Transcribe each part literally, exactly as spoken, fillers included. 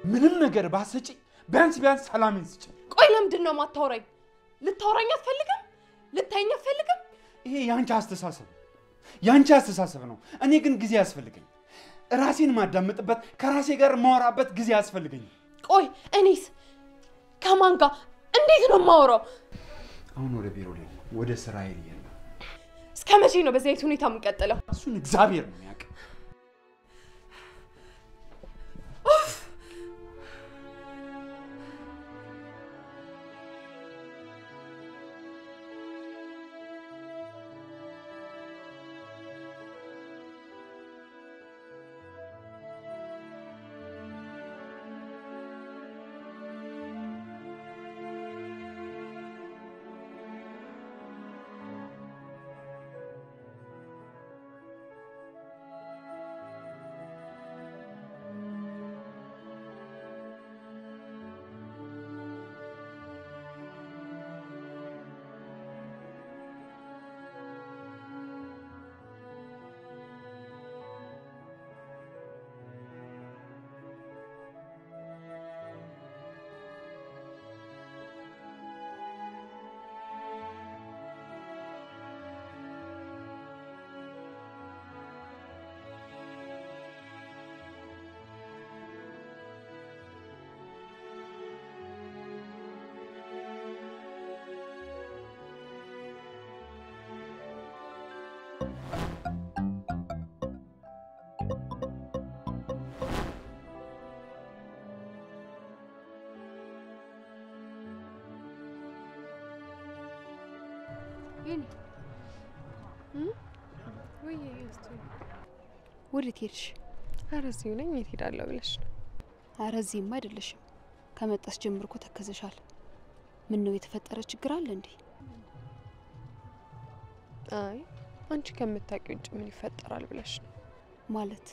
ምንም ነገር ባሰጪ ቢያንስ ቢያንስ ሰላምን ስጪ ቆይ ለምንድን ነው ማታወራኝ ልታወራኝ አትፈልግም ልታይኝ አትፈልግም ይሄ ያንቺ አስተሳሰብ ያንቺ አስተሳሰብ ነው እኔ ግን ጊዜ ያስፈልገኝ ራሴን ማዳመጥበት ከራሴ ጋር ማወራበት ጊዜ ያስፈልገኝ ቆይ እኔስ ከማን ጋር እንዴት ነው ማወራው አሁን ወደ ቢሮ ላይ ወደ ስራዬ ልየና እስከመቼ ነው በዚህ አይነት ሁኔታ የምንቀጥለው እሱን እግዚአብሔር ነው የሚያውቅ يني هم ويا يستوي ወዴት ሄድሽ አረዚው ነኝ የት ሄዳለሁ ብለሽ ነው አረዚም አይደለሽም ከመጣስ ጀምርኮ ተከዘሻል ምን ነው የተፈጠረ ችግር አለ እንዴ አይ አንቺ ከምታውቂው ውጭ ምን ይፈጠራል ብለሽ ነው ማለት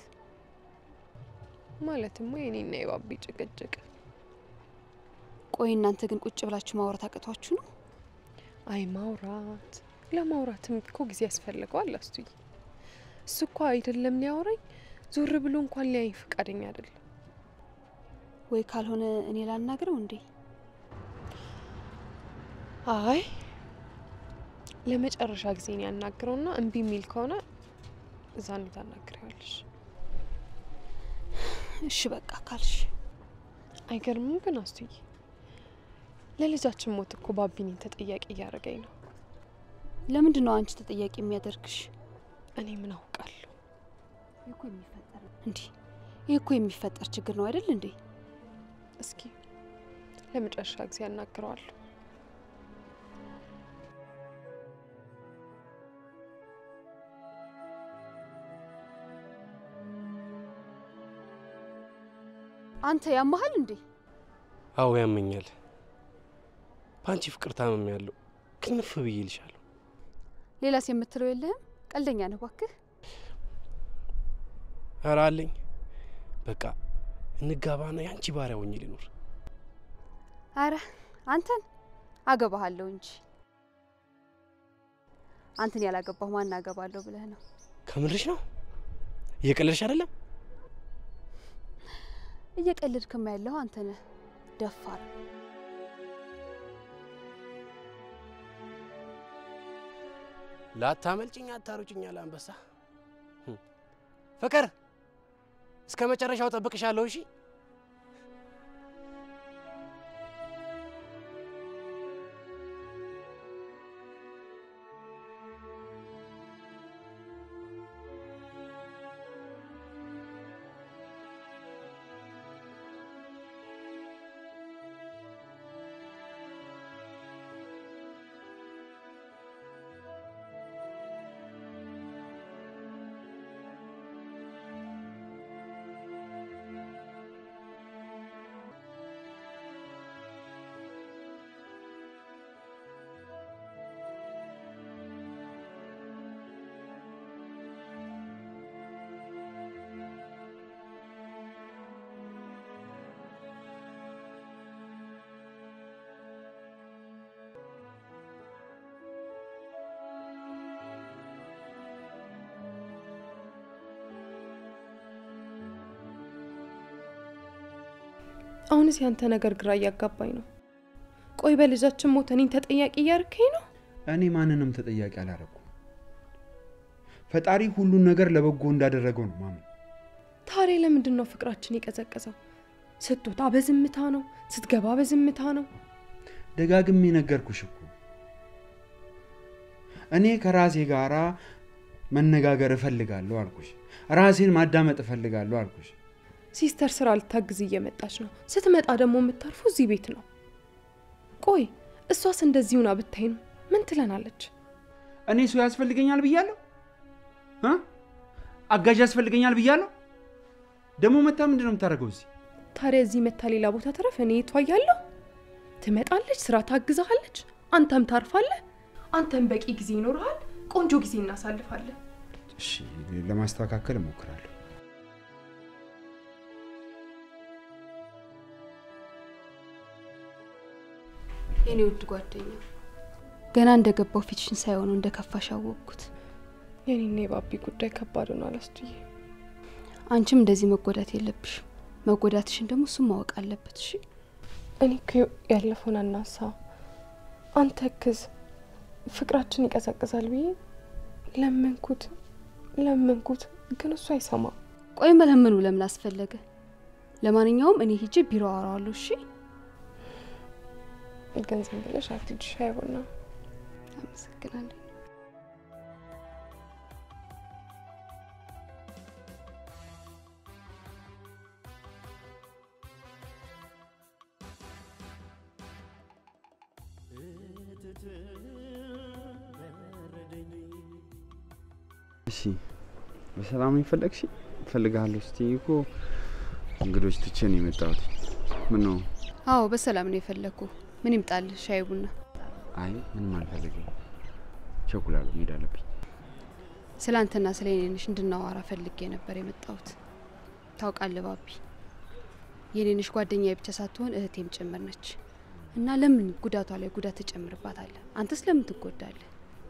ማለትማ የኔና የባቢ ጭቅጭቅ ቆይ እናንተ ግን ቁጭ ብላችሁ ማውራት አቀቷችሁ ነው አይ ማውራት ለማውራትም እኮ ጊዜ ያስፈልገዋል አስቱይ እሱ እኮ አይደለም ሊያወራኝ ዞር ብሎ እንኳን ሊያይ ፍቃደኛ አይደለም ወይ ካልሆነ እኔ ላናግረው እንዴ አይ ለመጨረሻ ጊዜ ነው ያናግረውና እንቢ ሚል ከሆነ እዛን ታናግሪዋለሽ እሺ በቃ ካልሽ አይገርምም ግን አስቱይ ለልጃችን ሞት እኮ ባቢኔን ተጠያቂ ያረጋኝ ነው ለምንድን ነው አንቺ ተጠያቂ የሚያደርግሽ እኔ ምን አውቃለሁ ይኮ የሚፈጠር እንዴ ይኮ የሚፈጠር ችግር ነው አይደል እንዴ እስኪ ለመጨረሻ ጊዜ ያናግረዋለሁ አንተ ያማሃል እንዴ አው ያመኛል ፓንቺ ፍቅር ታመም ያለው ክንፍ ብይልሻለሁ ሌላስ የምትለው የለህም ቀልደኛ ነህ ባክህ አራለኝ በቃ እንጋባና ያንቺ ባሪያ ሆኜ ልኖር አረ አንተን አገባሃለሁ እንጂ አንተን ያላገባው ማን አገባለሁ ብለህ ነው ከምርሽ ነው እየቀለድሽ አይደለም እየቀለድክማ ያለው አንተ ነህ ደፋር ላታመልጭኝ አታሩጭኝ አለ አንበሳ ፍቅር እስከ መጨረሻው ጠብቅሻለሁ እሺ አሁንስ ያንተ ነገር ግራ ያጋባኝ ነው። ቆይ በልጃችን ሞት እኔን ተጠያቂ ያርከኝ ነው? እኔ ማንንም ተጠያቂ አላረኩም። ፈጣሪ ሁሉን ነገር ለበጎ እንዳደረገው ነው ማምን። ታዲያ ለምንድን ነው ፍቅራችን የቀዘቀዘው? ስትወጣ በዝምታ ነው፣ ስትገባ በዝምታ ነው። ደጋግሜ ነገርኩሽ እኮ እኔ ከራሴ ጋራ መነጋገር እፈልጋለሁ አልኩሽ። ራሴን ማዳመጥ እፈልጋለሁ አልኩሽ። ሲስተር ስራ ልታግዝ እየመጣች ነው። ስትመጣ ደግሞ የምታርፉ እዚህ ቤት ነው። ቆይ እሷስ እንደዚህ ሆና ብታይ ነው ምን ትለናለች? እኔ ሰው ያስፈልገኛል ብያለሁ እ አጋዥ ያስፈልገኛል ብያለሁ። ደግሞ መታ ምንድነው የምታደርገው እዚህ? ታዲያ እዚህ መታ ሌላ ቦታ ተረፈ እኔ ተዋያለሁ። ትመጣለች፣ ስራ ታግዛለች፣ አንተም ታርፋለህ። አንተም በቂ ጊዜ ይኖርሃል፣ ቆንጆ ጊዜ እናሳልፋለን። እሺ ለማስተካከል እሞክራለሁ። የኔ ውድ ጓደኛ ገና እንደገባው ፊትሽን ሳይሆን እንደከፋሽ አወቅኩት። የኔና የባቢ ጉዳይ ከባድ ነው አላስጥዬ። አንቺም እንደዚህ መጎዳት የለብሽ። መጎዳትሽን ደግሞ እሱ ማወቅ አለበት። እሺ እኔ እኮ ያለፈውን አናሳ አንተ ክዝ ፍቅራችን ይቀዘቅዛል ብዬ ለመንኩት ለመንኩት ግን እሱ አይሰማ። ቆይ መለመኑ ለምን አስፈለገ? ለማንኛውም እኔ ሂጄ ቢሮ አወራዋለሁ። እሺ ገንዘብ ብለሽ አትልሽ አይሆና። አመሰግናለሁ። እሺ በሰላም ይፈልግሽ ፈልጋለሁ። እስቲ እኮ እንግዶች ትቼ ነው የመጣሁት። ምን ነው? አዎ በሰላም ነው የፈለኩ። ምን ይምጣል? ሻይ ቡና? አይ ምንም አልፈልግም። ቸኩላለሁ፣ መሄድ አለብኝ። ስላንተና ስለኔንሽ እንድናወራ ፈልጌ ነበር የመጣሁት። ታውቃለህ ባቢ፣ የኔንሽ ጓደኛዬ ብቻ ሳትሆን እህቴም ጭምር ነች። እና ለምን ጉዳቷ ላይ ጉዳት ተጨምርባታለህ? አንተስ ለምን ትጎዳለህ?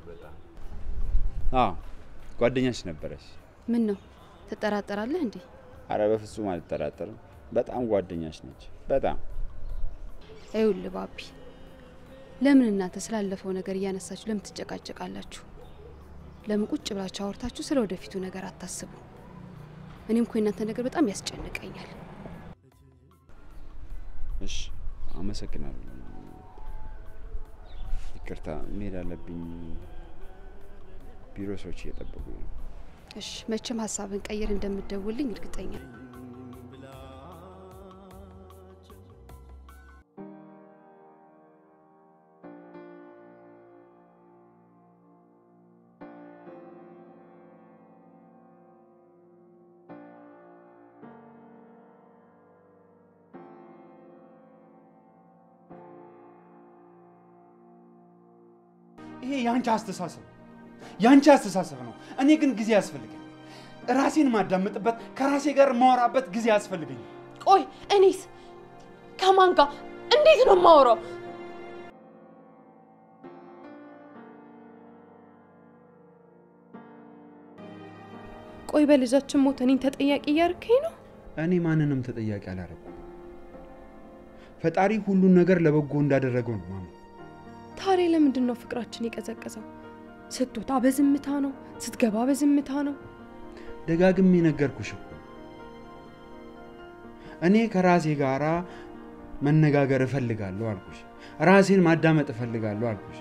አዎ ጓደኛሽ ነበረሽ። ምን ነው ተጠራጠራለህ እንዴ? አረ በፍጹም አልተጠራጠርም። በጣም ጓደኛሽ ነች። በጣም አይውል ባቢ፣ ለምን እናንተ ስላለፈው ነገር እያነሳችሁ ለምን ትጨቃጨቃላችሁ? ለምን ቁጭ ብላችሁ አወርታችሁ ስለ ወደፊቱ ነገር አታስቡ? እኔም እኮ እናንተ ነገር በጣም ያስጨንቀኛል። እሺ አመሰግናለሁ። ይቅርታ መሄድ አለብኝ። ቢሮ ሰዎች እየጠበቁኝ ነው። እሺ መቼም ሐሳብን ቀይር እንደምትደውልኝ እርግጠኛ ነኝ። ይሄ ያንቺ አስተሳሰብ ያንቺ አስተሳሰብ ነው። እኔ ግን ጊዜ ያስፈልገኝ። ራሴን ማዳመጥበት ከራሴ ጋር ማወራበት ጊዜ ያስፈልገኝ። ቆይ እኔስ ከማን ጋር እንዴት ነው ማወራው? ቆይ በልጃችን ሞት እኔን ተጠያቂ ያርከኝ ነው? እኔ ማንንም ተጠያቂ አላረኩም። ፈጣሪ ሁሉን ነገር ለበጎ እንዳደረገው ነው ማምን። ታዲያ ለምንድን ነው ፍቅራችን የቀዘቀዘው? ስትወጣ በዝምታ ነው፣ ስትገባ በዝምታ ነው። ደጋግሜ ነገርኩሽ እኮ እኔ ከራሴ ጋራ መነጋገር እፈልጋለሁ አልኩሽ። ራሴን ማዳመጥ እፈልጋለሁ አልኩሽ።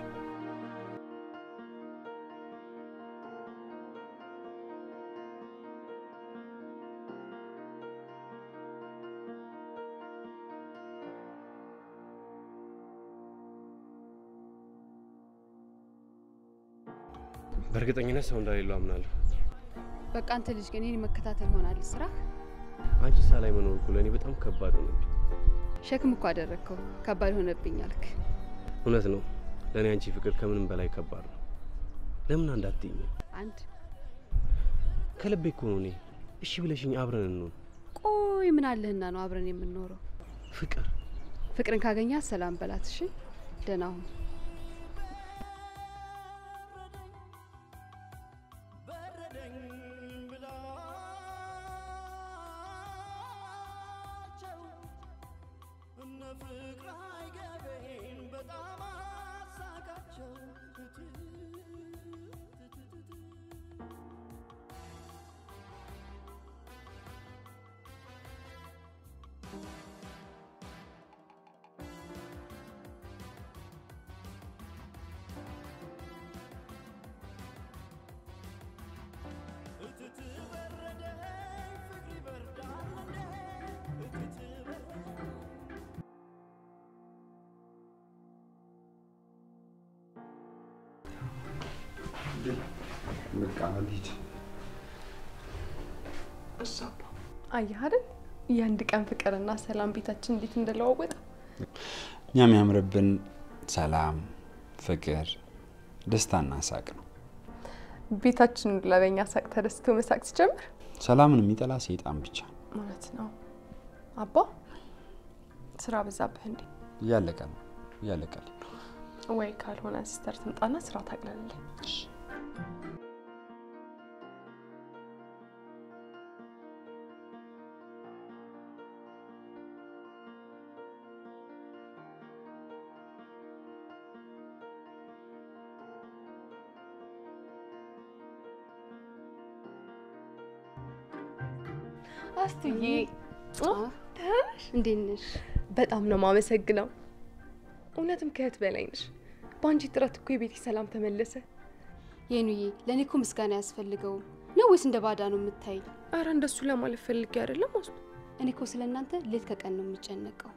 በእርግጠኝነት ሰው እንደሌለው አምናለሁ። በቃ አንተ ልጅ ግን እኔን መከታተል ሆናል ስራ። አንቺ ሳላይ መኖር እኮ ለእኔ በጣም ከባድ ሆነብኝ። ሸክም እኮ አደረግከው። ከባድ ሆነብኝ አልክ። እውነት ነው። ለእኔ አንቺ ፍቅር ከምንም በላይ ከባድ ነው። ለምን አንዳትይኝ? አንድ ከልቤ እኮ ነው። እኔ እሺ ብለሽኝ አብረን እንሆን። ቆይ ምን አለህና ነው አብረን የምንኖረው? ፍቅር ፍቅርን ካገኛ ሰላም በላት። እሺ ደህና ሁን። ፍቅር አይገበኝ በጣም አሳቃቸው በቃ ልጅ እሷባ አየህ አይደል የአንድ ቀን ፍቅርና ሰላም ቤታችን እንዴት እንደለዋወጠ እኛም ያምርብን ሰላም ፍቅር ደስታና ሳቅ ነው ቤታችን ለበኛ ሳቅ ተደስቶ መሳቅ ሲጀምር ሰላምን የሚጠላ ሰይጣን ብቻ ማለት ነው አባ ስራ በዛብህ እንዴ ያለቀ ነው ያለቀ ወይ ካልሆነ ሲስተር ትምጣና ስራ ታግላለህ አስተዬ ታሽ እንዴንሽ በጣም ነው ማመሰግነው እውነትም ከህት በላይ ነሽ ባንቺ ጥረት እኮ የቤቴ ሰላም ተመለሰ የኑዬ ለኔ እኮ ምስጋና ያስፈልገው ነው ወይስ እንደ ባዳ ነው የምታይ አረ እንደሱ ለማለት ፈልጌ አይደለም አስቱ እኔ እኮ ስለናንተ ሌት ከቀን ነው የምጨነቀው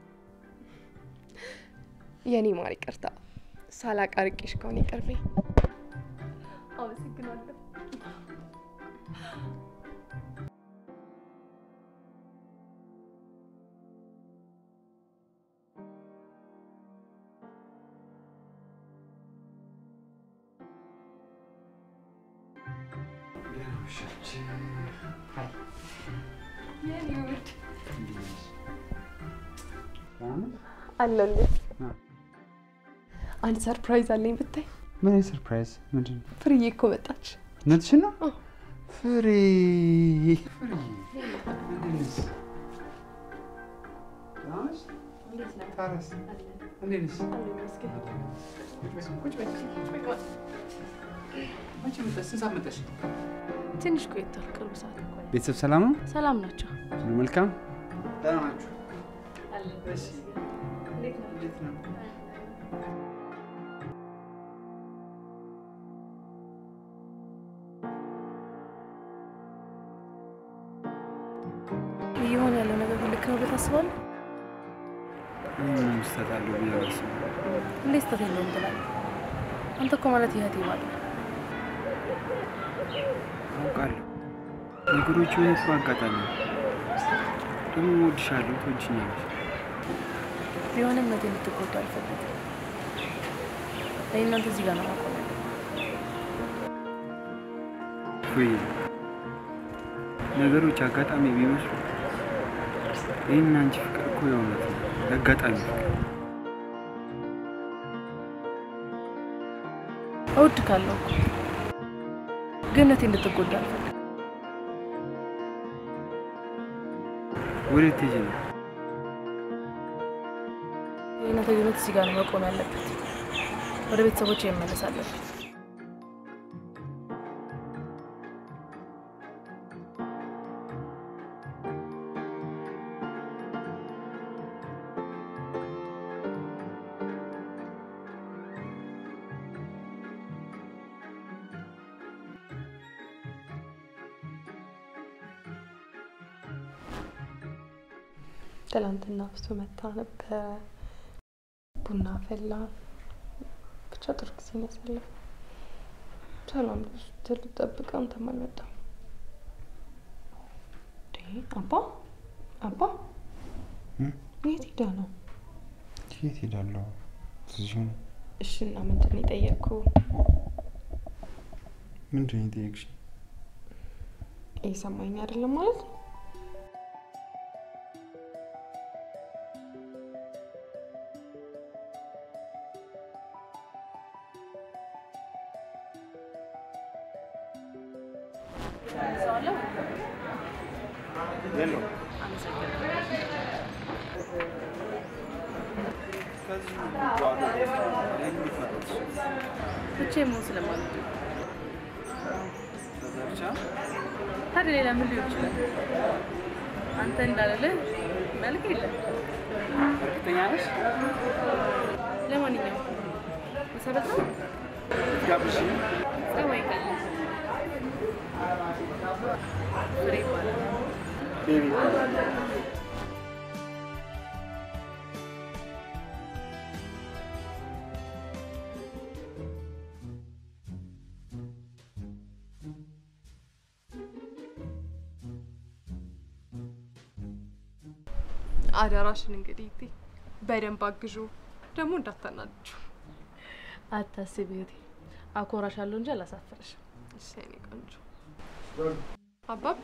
የኔ ማር ይቅርታ ሳላቃርቂሽ ከሆነ ይቅርበኝ አመሰግናለሁ አለልኝ አንድ ሰርፕራይዝ አለኝ ብታይ ምን ሰርፕራይዝ ምንድን ፍሪዬ እኮ መጣች ነትሽ ነው ፍሪ ፍሪ እንዴት ታስ ታረስ እንዴት ቁጭ በይ አንቺ መጣሽ ስንት መጣሽ ትንሽ ቆይቷል ቅርብ ሰዓት እንኳን ቤተሰብ ሰላም ነው ሰላም ናቸው መልካም ደህና ናችሁ አለ እሺ እንዴት ነው እንዴት ነው ይሆን ያለው ነገር ልክ ነው በታስባል ምን ይስተታሉ ቢያስ እንዴት ተተለው እንላለን አንተ እኮ ማለት ይሄት ይባል አውቃለሁ ነገሮች ምን አጋጣሚ ደግሞ ወድሻለሁ ትወጂኛለሽ ቢሆንም ነገ ልትጎዳ አልፈልግም እናንተ እዚህ ጋር ነው ማቆም ወይ ነገሮች አጋጣሚ ቢመስሉ ይሄን አንቺ ፍቅር እኮ የሆነት አጋጣሚ እውድ ካለው ግን ነቴ እንድትጎዳ አልፈልግም ወደ ትጂ ነው እናንተ ግን እዚህ ጋር ነው ማቆም ያለበት ወደ ቤተሰቦቼ እመለሳለሁ ትላንትና እሱ መጣ ነበር ቡና ፈላ ብቻ ጥሩ ጊዜ ያሳለፈ ሰላም ልጅ ተጠብቀን ተመለጠ ዴ አባ አባ የት ሄዳ ነው የት ሄዳለሁ እዚሁ እሺ እና ምንድን ነው የጠየቅኩ ምንድን ነው የጠየቅሽ እየሰማኝ አይደለም ማለት ነው ለዚህ ጓዶ የሚፈጠጥ ብቻ ምን ስለማለት ተዘርቻ ታዲያ ሌላ ምን ሊሆን ይችላል? አንተ እንዳለልህ መልክ የለም። እርግጠኛ ነሽ? ለማንኛውም መሰረት ነው ጋብሽ ጸባይ ቀን ፍሬ ይባላል። ቤቢ ይባላል። አደራሽን እንግዲህ እቴ በደንብ አግዡ፣ ደግሞ እንዳታናድጁ። አታስቢ እቴ፣ አኮራሻለሁ እንጂ አላሳፍርሽም። እሺ የኔ ቆንጆ። አባቢ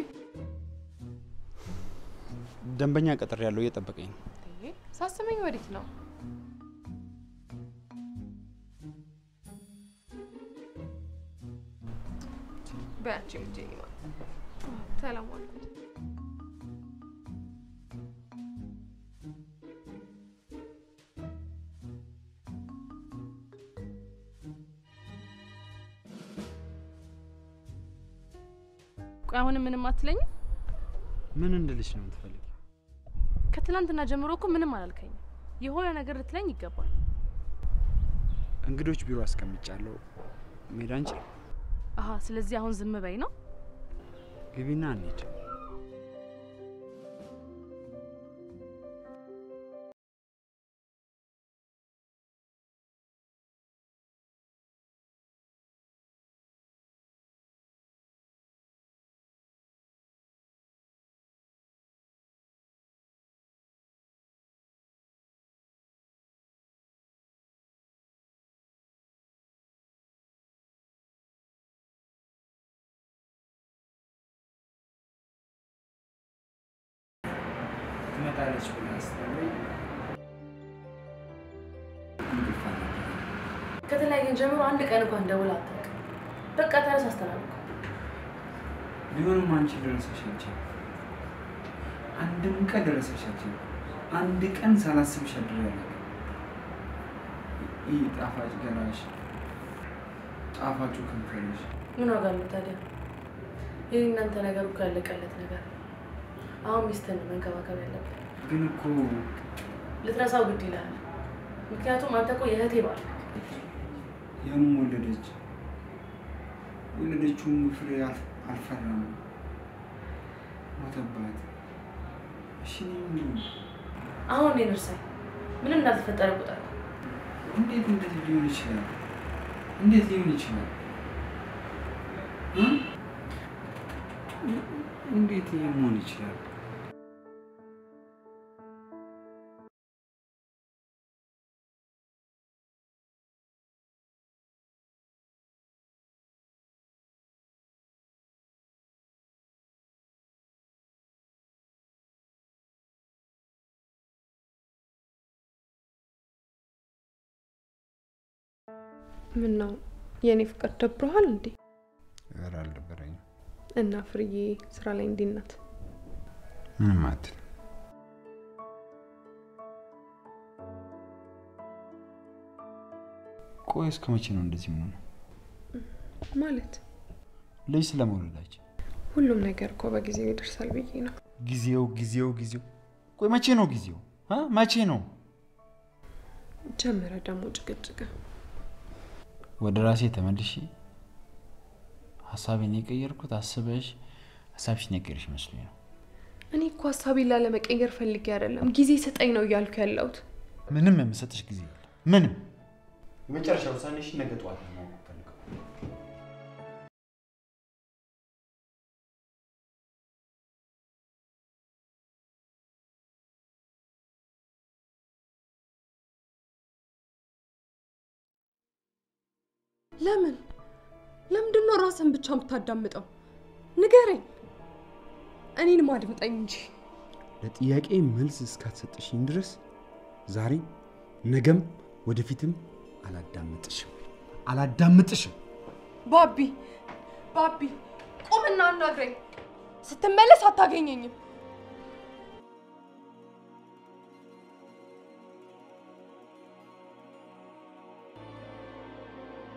ደንበኛ ቀጥር ያለው እየጠበቀኝ ነው። እቴ ሳስመኝ ወዴት ነው? በያቺ ምጄ ነው ሰላም አለይኩም። ቆይ አሁን ምንም አትለኝም? ምን እንድልሽ ነው የምትፈልጊው? ከትላንትና ጀምሮ እኮ ምንም አላልከኝም። የሆነ ነገር ልትለኝ ይገባል። እንግዶች ቢሮ አስቀምጫለሁ። ሜዳ እንጂ አሃ፣ ስለዚህ አሁን ዝም በይ ነው? ግቢና እንሂድ። ትመጣለች ብላ አስተምረኝ። ከተለያየን ጀምሮ አንድ ቀን እንኳን ደውላ አታውቅም። በቃ ተረሳስተናል እኮ። ቢሆንም አንቺ ደረሰሽ አንቺ አንድም ቀን ደረሰሽ አንቺ አንድ ቀን ሳላስብሽ አድሬያለሁ። ይህ ጣፋጭ ገላሽ፣ ጣፋጩ ከንፈርሽ ምን ዋጋ አለው ታዲያ? ይህ እናንተ ነገር እኮ ያለቀለት ነገር። አሁን ሚስትህን መንከባከብ ያለብህ። ግን እኮ ልትረሳው ግድ ይላል። ምክንያቱም አንተ እኮ የእህቴ ባል ነህ። ያንም ወለደች። ወለደችውም ፍሬ አልፈራም፣ ሞተባት። እሺ ምን አሁን እኔን እርሳኝ። ምንም እንዳልተፈጠረ ቁጠር። እንዴት እንደዚህ ሊሆን ይችላል? እንዴት ሊሆን ይችላል? እንዴት ይሄ መሆን ይችላል? ምን ነው የኔ ፍቅር ደብሮሃል እንዴ? ኧረ አልደበረኝም። እና ፍርዬ ስራ ላይ እንዴት ናት? ምንም አትልም። ቆይ እስከ መቼ ነው እንደዚህ የምሆነው? ማለት ልጅ ስለመውለዳችን ሁሉም ነገር እኮ በጊዜው ይደርሳል ብዬ ነው። ጊዜው ጊዜው ጊዜው ቆይ መቼ ነው ጊዜው? አ መቼ ነው? ጀመረ ደግሞ ጭቅጭቅ። ወደ ራሴ ተመልሼ ሐሳቤን የቀየርኩት አስበሽ ሐሳብሽን የቀየርሽ መስሎኝ ነው። እኔ እኮ ሐሳቤን ላለመቀየር ፈልጌ አይደለም፣ ጊዜ ሰጠኝ ነው እያልኩ ያለሁት። ምንም የምሰጥሽ ጊዜ የለም። ምንም የመጨረሻ ውሳኔሽ ነገ ጠዋት ነው ማወቅ ፈልገው። ለምን ለምንድን ነው ራስን ብቻ የምታዳምጠው? ንገረኝ። እኔን ማድምጠኝ እንጂ። ለጥያቄ መልስ እስካትሰጥሽኝ ድረስ ዛሬ ነገም ወደፊትም አላዳምጥሽም አላዳምጥሽም። ባቢ ባቢ ቁምና አናግረኝ። ስትመለስ አታገኘኝም።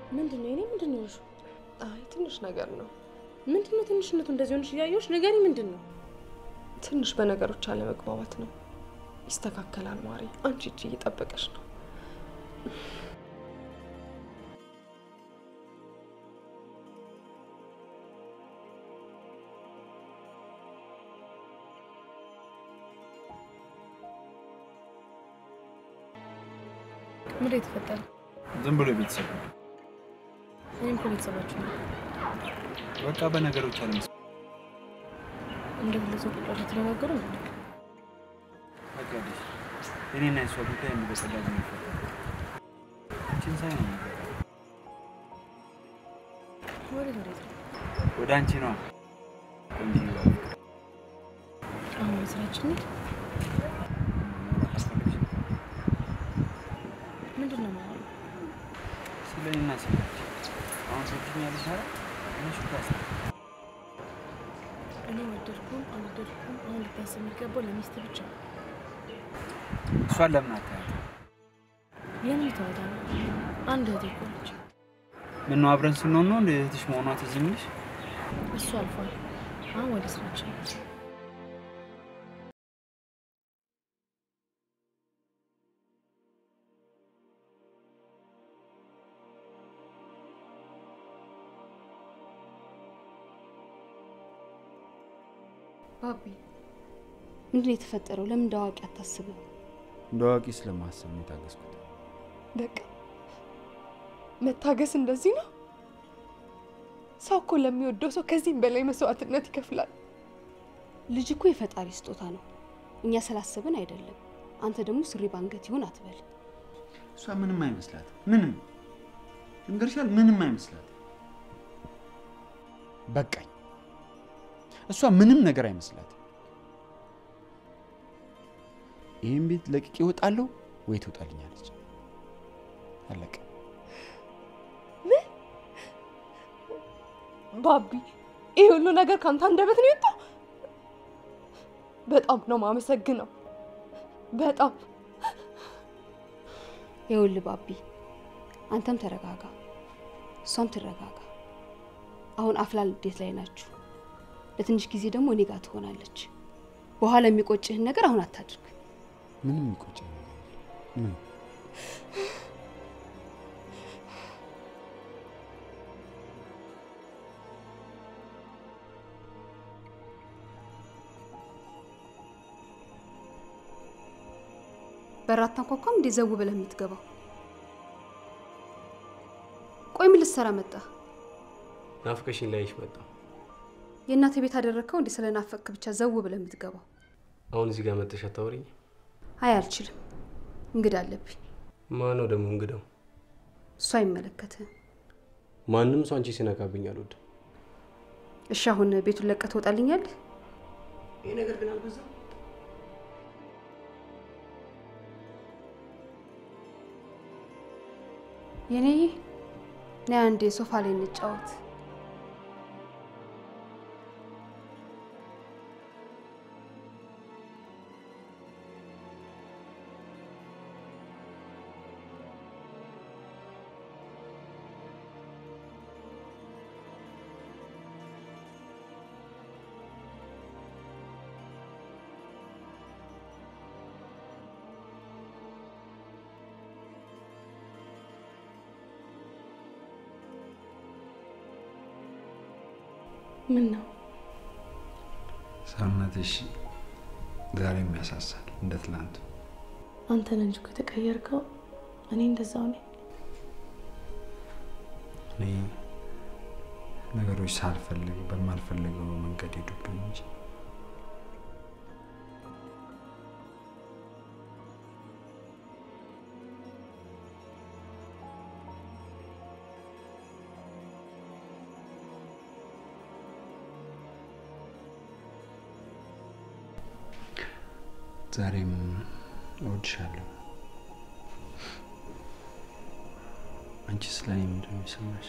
ምንድነው የኔ ምንድነው? አይ ትንሽ ነገር ነው። ምንድነው ትንሽነቱ? እንደዚህ ሆነሽ ያየሽ ነገሪ ምንድነው? ትንሽ በነገሮች አለመግባባት ነው። ይስተካከላል ማሪ። አንቺ እጅ እየጠበቀሽ ነው። ምን የተፈጠረ? ዝም ብሎ ቤተሰብ ነው። እኔም እኮ ቤተሰባችሁ ነው። በቃ በነገሮች አለመስ እንደዚህ ቁጥር ተነጋገሩ ነው። በቃ ደስ እኔና እሷ ጉዳይ እንደበቀላል ነው። አንቺን ሳይ ነው ወደ ወደ ወደ አንቺ ነው እንዴ? አሁን ስራችን ነው። ምንድነው ማለት? ስለኔና ስለኔ አሁን ሰጥኛለሽ አይደል? እሺ ታስ እኔ ወደድኩም አልወደድኩም አሁን ልታስብ የሚገባው ለሚስት ብቻ ነው። እሷን ለምን አታያት? ለምን ታወጣ? አንድ እህቴ እኮ ነች። ምን ነው አብረን ስንሆን ነው እንደ እህትሽ መሆኗ ትዝ የሚልሽ? እሱ አልፏል። አሁን ወደ ስራችን ነው። ባቢ ምንድነው የተፈጠረው? ለምን ዳዋቂ አታስብም? ዳዋቂ ስለማሰብ ነው የታገስኩት። በቃ መታገስ እንደዚህ ነው። ሰው እኮ ለሚወደው ሰው ከዚህም በላይ መስዋዕትነት ይከፍላል። ልጅ እኮ የፈጣሪ ስጦታ ነው። እኛ ስላሰብን አይደለም። አንተ ደግሞ ስሪ ባንገት ይሁን አትበል። እሷ ምንም አይመስላት። ምንም እንግርሻል ምንም አይመስላት። በቃኝ። እሷ ምንም ነገር አይመስላት። ይሄን ቤት ለቅቄ እወጣለሁ ወይ ትወጣልኛለች። አለቀ። ምን ባቢ፣ ይሄ ሁሉ ነገር ካንተ አንደበት ነው የወጣው? በጣም ነው ማመሰግነው። በጣም ይኸውልህ ባቢ፣ አንተም ተረጋጋ፣ እሷም ትረጋጋ። አሁን አፍላል እንዴት ላይ ናችሁ? ለትንሽ ጊዜ ደግሞ እኔ ጋር ትሆናለች። በኋላ የሚቆጭህን ነገር አሁን አታድርግ። ምንም የሚቆጭህ ነገር ምን በራታ እንኳን እንደ ዘው ብለህ የምትገባው? ቆይ ምን ልትሰራ መጣ? ናፍቀሽኝ ላይሽ መጣ። የእናቴ ቤት አደረከው እንደ ስለናፈቅክ ብቻ ዘው ብለህ የምትገባው? አሁን እዚህ ጋር መጥተሽ አታወሪኝ? አይ አልችልም፣ እንግዳ አለብኝ። ማን ነው ደግሞ እንግዳው? እሷ አይመለከትህም። ማንንም ሰው አንቺ ሲነካብኝ አልወድም። እሺ አሁን ቤቱን ለቀህ ትወጣልኛለህ? ይሄ ነገር ግን አልበዛም? የኔ ነይ አንዴ ሶፋ ላይ እንጫወት። ምን ነው ሰውነትሽ ዛሬም ያሳሳል እንደ ትላንት? አንተ ነህ እንጂ ከተቀየርከው እኔ እንደዛው ነኝ። እኔ ነገሮች ሳልፈልግ በማልፈልገው መንገድ ሄዱብኝ እንጂ ዛሬም እወድሻለሁ። አንቺ ስለኔ ምንድን ነው የሚሰማሽ?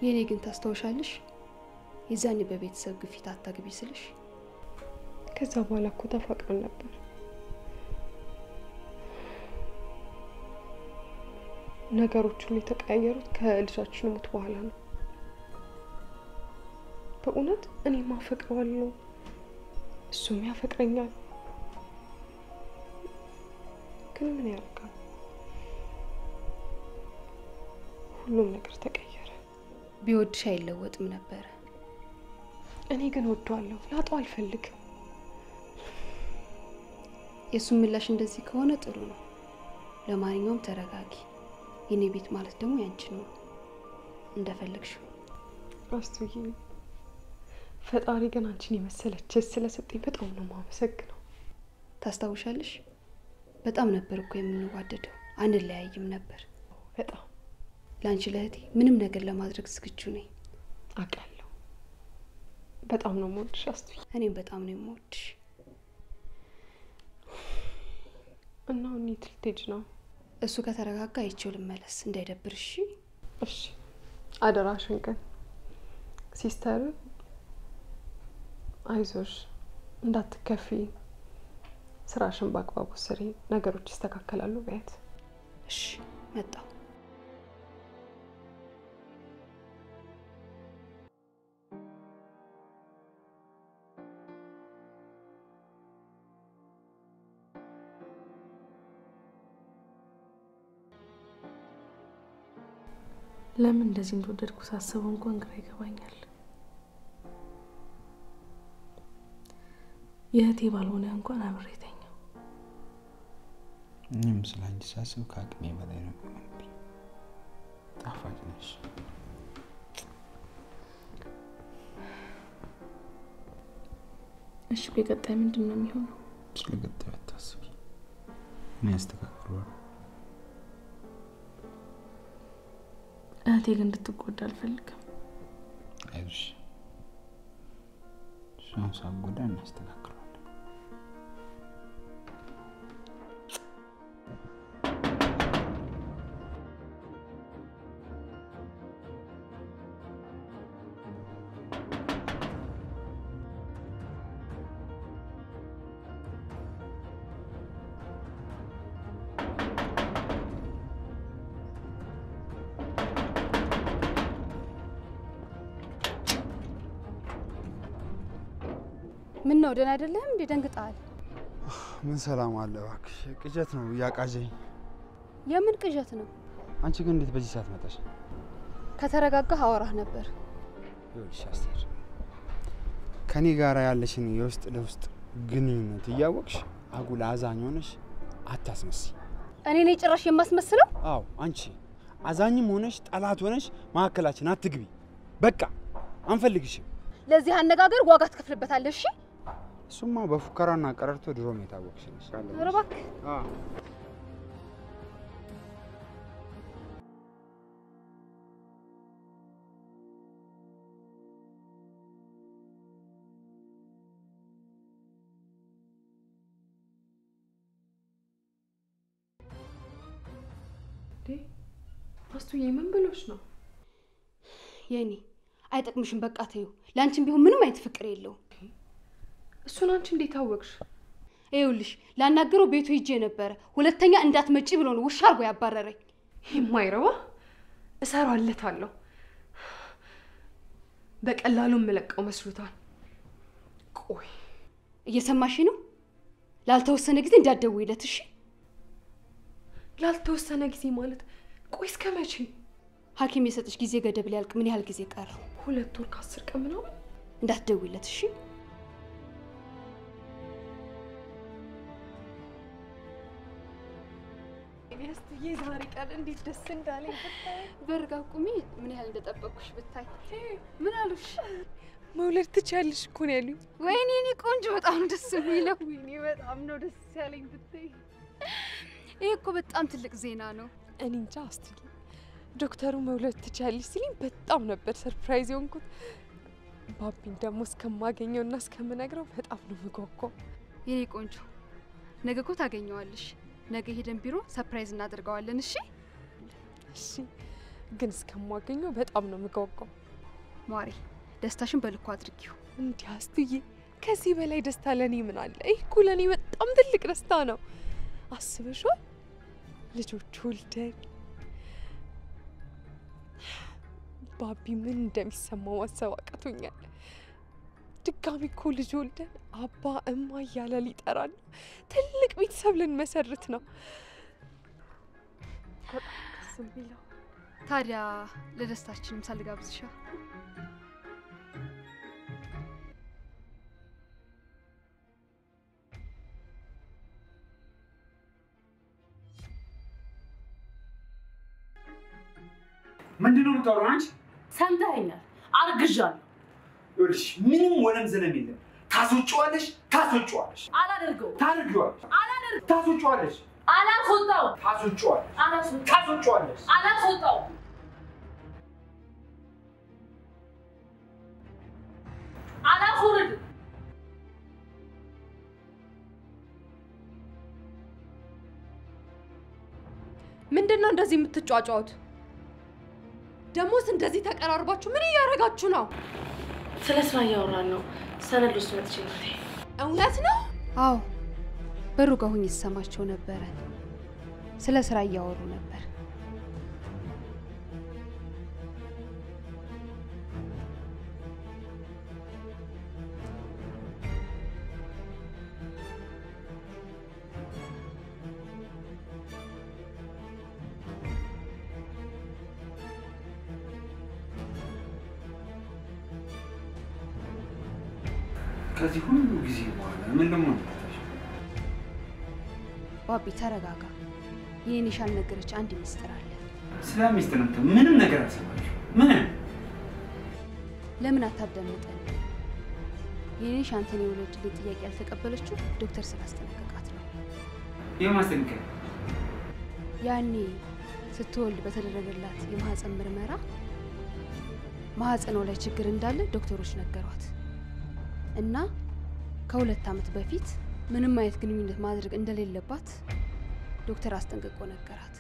የኔ ግን ታስተውሻለሽ የዛኔ በቤተሰብ ግፊት አታግቢ ስልሽ ከዛ በኋላ እኮ ተፋቅረን ነበር። ነገሮች ሁሉ የተቀያየሩት ከልጃችን ሞት በኋላ ነው። በእውነት እኔ ማፈቅረዋለሁ እሱም ያፈቅረኛል። ግን ምን ያደርጋል ሁሉም ነገር ተቀየረ። ቢወድሽ አይለወጥም ነበር። እኔ ግን ወደዋለሁ ላጣው አልፈልግም። የሱ ምላሽ እንደዚህ ከሆነ ጥሩ ነው። ለማንኛውም ተረጋጊ። የኔ ቤት ማለት ደግሞ ያንቺ ነው እንደፈለግሽ። አስቱዬ ፈጣሪ ግን አንቺን የመሰለች ስለሰጠኝ በጣም ነው ማመሰግነው። ታስታውሻለሽ በጣም ነበር እኮ የምንዋደደው አንለያይም ነበር። በጣም ላንቺ ለህቴ ምንም ነገር ለማድረግ ዝግጁ ነኝ። አውቃለሁ። በጣም ነው የምወድሽ አስቱዬ። እኔም በጣም ነው የምወድሽ። እና እንዴት ልትሄጂ ነው? እሱ ከተረጋጋ አይቼው ልመለስ እንዳይደብርሽ። እሺ አደራሽን ግን ሲስተር አይዞሽ እንዳትከፊ ስራሽን በአግባቡ ስሪ ነገሮች ይስተካከላሉ በያት። እሺ መጣሁ። ለምን እንደዚህ እንደወደድኩ ሳስበው እንኳን ግራ ይገባኛል። የእህቴ ባልሆነ እንኳን አብሬተኛው። እኔም ስላንቺ ሳስብ ከአቅሜ በላይ ነው የሚሆንብኝ። ጣፋጭ ነሽ። እሺ በቀጣይ ምንድን ነው የሚሆነው? ስለቀጣዩ አታስቢ፣ እኔ አስተካክለዋለሁ። እህቴ ግን እንድትጎዳ አልፈልግም። አይዞሽ፣ እሷን ሳትጎዳ እናስተካክለዋለን። ምን ነው ደህና አይደለም እንዴ? ደንግጣል። ምን ሰላም አለ እባክሽ። ቅዠት ነው ያቃዠኝ። የምን ቅዠት ነው? አንቺ ግን እንዴት በዚህ ሰዓት መጣሽ? ከተረጋጋ አወራህ ነበር። ይኸውልሽ አስቴር፣ ከኔ ጋር ያለሽን የውስጥ ለውስጥ ግንኙነት እያወቅሽ አጉል አዛኝ ሆነሽ አታስመስይ። እኔ ነኝ ጭራሽ የማስመስለው? አዎ አንቺ አዛኝም ሆነሽ ጠላት ሆነሽ ማከላችን አትግቢ። በቃ አንፈልግሽም። ለዚህ አነጋገር ዋጋ ትከፍልበታለሽ። እሺ እሱማ በፉከራና ቀረርቶ ድሮም የታወቅሽ ነሽ። ኧረ እባክህ። አዎ ዴ አስቱዬ ምን ብሎሽ ነው? የኔ አይጠቅምሽም። በቃ ተይው። ላንቺም ቢሆን ምንም አይነት ፍቅር የለው። እሱን አንቺ እንዴት አወቅሽ? ይኸውልሽ ላናገረው ቤቱ ሂጄ ነበር። ሁለተኛ እንዳትመጪ ብሎ ነው ውሻ አርጎ ያባረረኝ። የማይረባ እሰራለታለሁ። በቀላሉ መለቀው መስሎታል። ቆይ እየሰማሽ ነው? ላልተወሰነ ጊዜ እንዳትደውይለት እሺ? ላልተወሰነ ጊዜ ማለት ቆይ እስከ መቼ? ሐኪም የሰጠሽ ጊዜ ገደብ ሊያልቅ ምን ያህል ጊዜ ቀረው? ሁለት ወር ከአስር ቀን ምናምን። እንዳትደውይለት እሺ? አስቱዬ ዛሬ ቀን እንዴት ደስ እንዳለኝ ብታይ። በርጋ ቁሚ። ምን ያህል እንደጠበቅኩሽ ብታይ። ምን አሉሽ? መውለድ ትችያለሽ እኮ ነው ያሉኝ። ወይኔ እኔ ቆንጆ በጣም ደስ የሚለው። ወይኔ በጣም ነው ደስ ያለኝ ብታይ። ይሄ እኮ በጣም ትልቅ ዜና ነው። እኔ እንጃ አስቱዬ፣ ዶክተሩ መውለድ ትችያለሽ ሲልኝ በጣም ነበር ሰርፕራይዝ የሆንኩት። ባቢን ደግሞ እስከማገኘውና እስከምነግረው በጣም ነው የምጓጓው። የኔ ቆንጆ ነገ እኮ ታገኘዋለሽ። ነገ ሄደን ቢሮ ሰርፕራይዝ እናደርገዋለን። እሺ እሺ። ግን እስከማገኘው በጣም ነው የምጓጓው። ማሪ ደስታሽን በልኩ አድርጊው። እንዴ አስቱዬ ከዚህ በላይ ደስታ ለኔ ምን አለ? ይሄ እኮ ለኔ በጣም ትልቅ ደስታ ነው። አስበሽዋል? ልጆች ወልደን ባቢ ምን እንደሚሰማው ማሰብ አቅቶኛል። ድጋሚ እኮ ልጅ ወልደን አባ እማ እያለ ሊጠራን ትልቅ ቤተሰብ ልንመሰርት ነው። ደስ የሚለው ታዲያ ለደስታችን ምሳ ልጋብዝሻ? ምንድነው የምታወራው አንቺ? ሰምተኸኛል? አርግዣለሁ። ይኸውልሽ ምንም ወለም ዘለም የለም። ታስወጪዋለሽ፣ ታስወጪዋለሽ። አላደርገውም። ታደርጊዋለሽ፣ አላደርገውም። ታስወጪዋለሽ፣ አላስወጣውም። ታስወጪዋለሽ፣ አላስወጣውም። ታስወጪዋለሽ። አላስወጣውም። አላስወርድም። ምንድነው እንደዚህ የምትጫጫውት? ደሞስ እንደዚህ ተቀራርባችሁ ምን እያደረጋችሁ ነው? ስለ ስራ እያወራን ነው። ሰነድ ውስጥ መጥቼ ነው። እውነት ነው? አዎ በሩ ጋር ሆኜ ስሰማቸው ነበረ። ስለ ስራ እያወሩ ነበር። ከዚህ ሁሉ ጊዜ በኋላ ምን ደሞ ባቢ ተረጋጋ። የኔሽ አልነገረች አንድ ሚስጥር አለ። ስለ ሚስጥር ነው ምንም ነገር አልሰማችሁ። ምን ለምን አታዳምጠን? የኔሽ አንተን የወለድልኝ ጥያቄ ያልተቀበለችው ዶክተር ስላስጠነቀቃት ነው። የማስጠንቀቅ ያኔ ስትወልድ በተደረገላት የማህፀን ምርመራ ማህፀኗ ላይ ችግር እንዳለ ዶክተሮች ነገሯት እና ከሁለት ዓመት በፊት ምንም አይነት ግንኙነት ማድረግ እንደሌለባት ዶክተር አስጠንቅቆ ነገራት።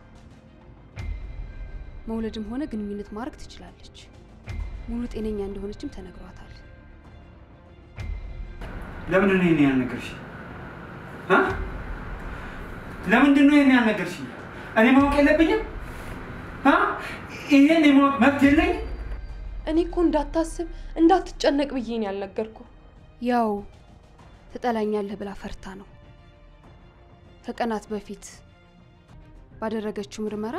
መውለድም ሆነ ግንኙነት ማድረግ ትችላለች። ሙሉ ጤነኛ እንደሆነችም ተነግሯታል። ለምን ነው ይሄን ያልነገርሽ? ሀ ለምንድን ነው ይሄን ያልነገርሽ? እኔ ማወቅ የለብኝም? ሀ ይሄን የማወቅ መብት የለኝም? እኔ እኮ እንዳታስብ እንዳትጨነቅ ብዬ ነው ያልነገርኩ። ያው ትጠላኛለህ ብላ ፈርታ ነው። ከቀናት በፊት ባደረገችው ምርመራ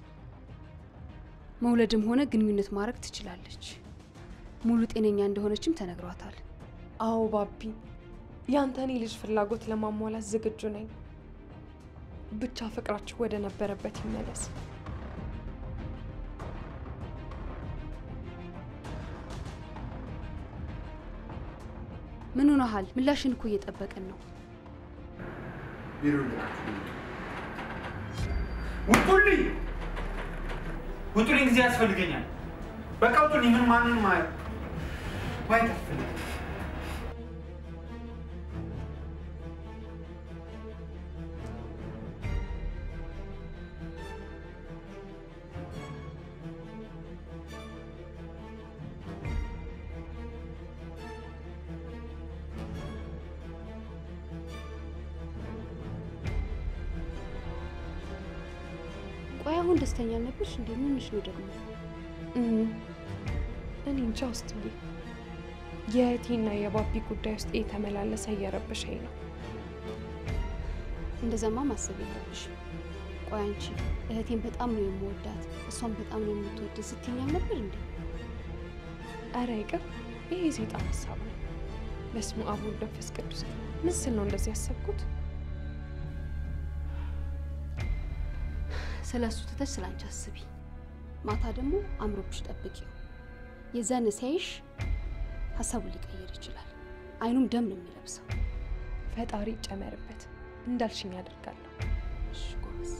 መውለድም ሆነ ግንኙነት ማድረግ ትችላለች። ሙሉ ጤነኛ እንደሆነችም ተነግሯታል። አዎ ባቢ፣ ያንተን ልጅ ፍላጎት ለማሟላት ዝግጁ ነኝ። ብቻ ፍቅራችሁ ወደ ነበረበት ይመለስ። ምን ሆነሃል? ምላሽን እኮ እየጠበቀን ነው። ቢሮ ውጡልኝ! ውጡልኝ! ጊዜ ያስፈልገኛል። በቃ ውጡልኝ! ምን ማንን ማለት ወይ ተፈለ አሁን ደስተኛ ነበርሽ እንዴ? ምንሽ ነው ደግሞ? እኔ እንጃ አስቱዬ፣ የእህቴና የባቢ ጉዳይ ውስጥ የተመላለሰ እየረበሸኝ ነው። እንደዛማ ማሰብ የለብሽ። ቆይ አንቺ እህቴን በጣም ነው የምወዳት እሷን በጣም ነው የምትወድ ስትይኛል ነበር እንዴ? አረ ይቅር፣ ይሄ ሰይጣን ሀሳብ ነው። በስመ አብ ወወልድ ወመንፈስ ቅዱስ። ምን ስል ነው እንደዚህ ያሰብኩት? ስለሱ ትተሽ ስላንቺ አስቢ። ማታ ደግሞ አምሮብሽ ጠብቂው። የዛን ሲያይሽ ሀሳቡን ሊቀየር ይችላል። አይኑም ደም ነው የሚለብሰው። ፈጣሪ ጨመርበት። እንዳልሽኝ አደርጋለሁ። እሺ ጎበዝ።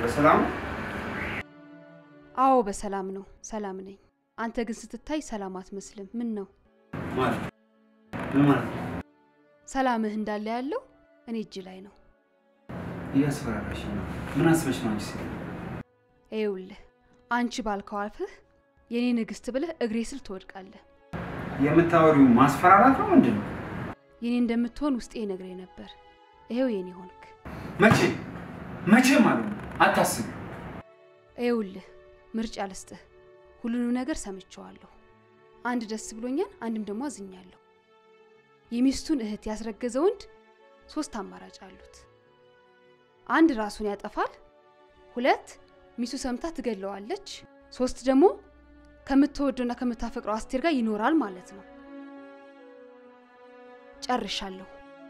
በሰላም? አዎ በሰላም ነው፣ ሰላም ነኝ። አንተ ግን ስትታይ ሰላም አትመስልም። ምን ነው? ማለት ምን ማለት ነው? ሰላምህ እንዳለ ያለው እኔ እጅ ላይ ነው። እያስፈራራሽ ነው። ምን አስበሽ ነው አንቺ? ይኸውልህ አንቺ ባልከው አልፈህ የኔ ንግስት ብለህ እግሬ ስር ትወድቃለህ። የምታወሪው ማስፈራራት ነው ምንድን ነው? የኔ እንደምትሆን ውስጤ ነግሬ ነበር። ይሄው የኔ ሆንክ። መቼ መቼ ማለት ነው? አታስብ። ይኸውልህ ምርጫ ልስጥህ። ሁሉንም ነገር ሰምቼዋለሁ። አንድ ደስ ብሎኛል፣ አንድም ደግሞ አዝኛለሁ። የሚስቱን እህት ያስረገዘ ወንድ ሶስት አማራጭ አሉት። አንድ ራሱን ያጠፋል፣ ሁለት ሚስቱ ሰምታ ትገለዋለች፣ ሶስት ደግሞ ከምትወደውና ከምታፈቅረው አስቴር ጋር ይኖራል ማለት ነው። ጨርሻለሁ።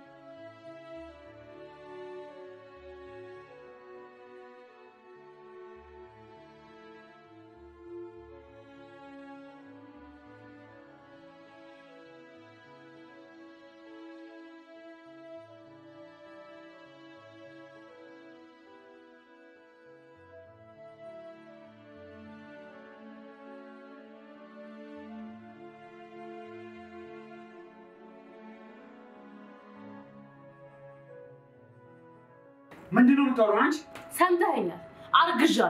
ምንድነው የምታወራው አንቺ? ሰምተኸኛል? አርግዣለሁ።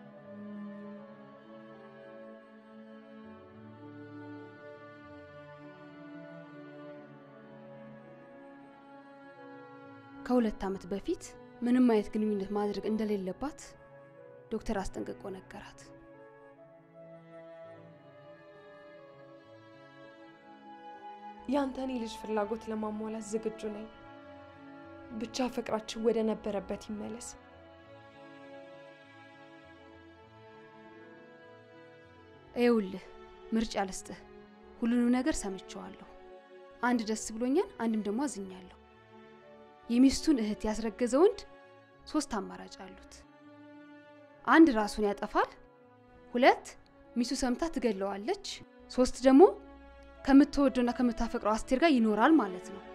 ከሁለት ዓመት በፊት ምንም አይነት ግንኙነት ማድረግ እንደሌለባት ዶክተር አስጠንቅቆ ነገራት። ያንተኔ ልጅ ፍላጎት ለማሟላት ዝግጁ ነኝ። ብቻ ፍቅራችን ወደ ነበረበት ይመለስ። ይኸውልህ ምርጫ ልስጥህ። ሁሉንም ነገር ሰምቼዋለሁ። አንድ ደስ ብሎኛል፣ አንድም ደግሞ አዝኛለሁ። የሚስቱን እህት ያስረገዘ ወንድ ሶስት አማራጭ አሉት። አንድ ራሱን ያጠፋል፣ ሁለት ሚስቱ ሰምታ ትገለዋለች፣ ሶስት ደግሞ ከምትወደውና ከምታፈቅረው አስቴር ጋር ይኖራል ማለት ነው።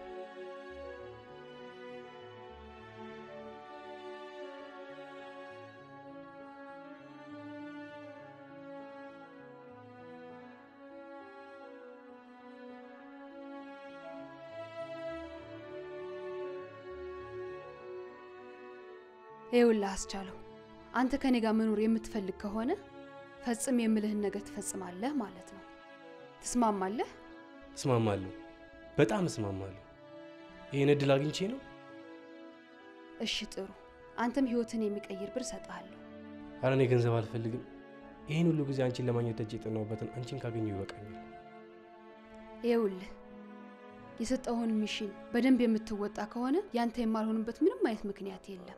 ይኸውልህ አስቻለው፣ አንተ ከኔ ጋር መኖር የምትፈልግ ከሆነ ፈጽም የምልህን ነገር ትፈጽማለህ ማለት ነው። ትስማማለህ? እስማማለሁ፣ በጣም እስማማለሁ። ይሄን እድል አግኝቼ ነው። እሺ ጥሩ። አንተም ህይወትን የሚቀይር ብር ሰጣለሁ። አረ እኔ ገንዘብ አልፈልግም። ይሄን ሁሉ ጊዜ አንቺን ለማግኘት ደጅ የጠናሁበትን አንቺን ካገኘሁ ይበቃኛል። ይኸውልህ የሰጠውን ሚሽን በደንብ የምትወጣ ከሆነ ያንተ የማልሆንበት ምንም አይነት ምክንያት የለም።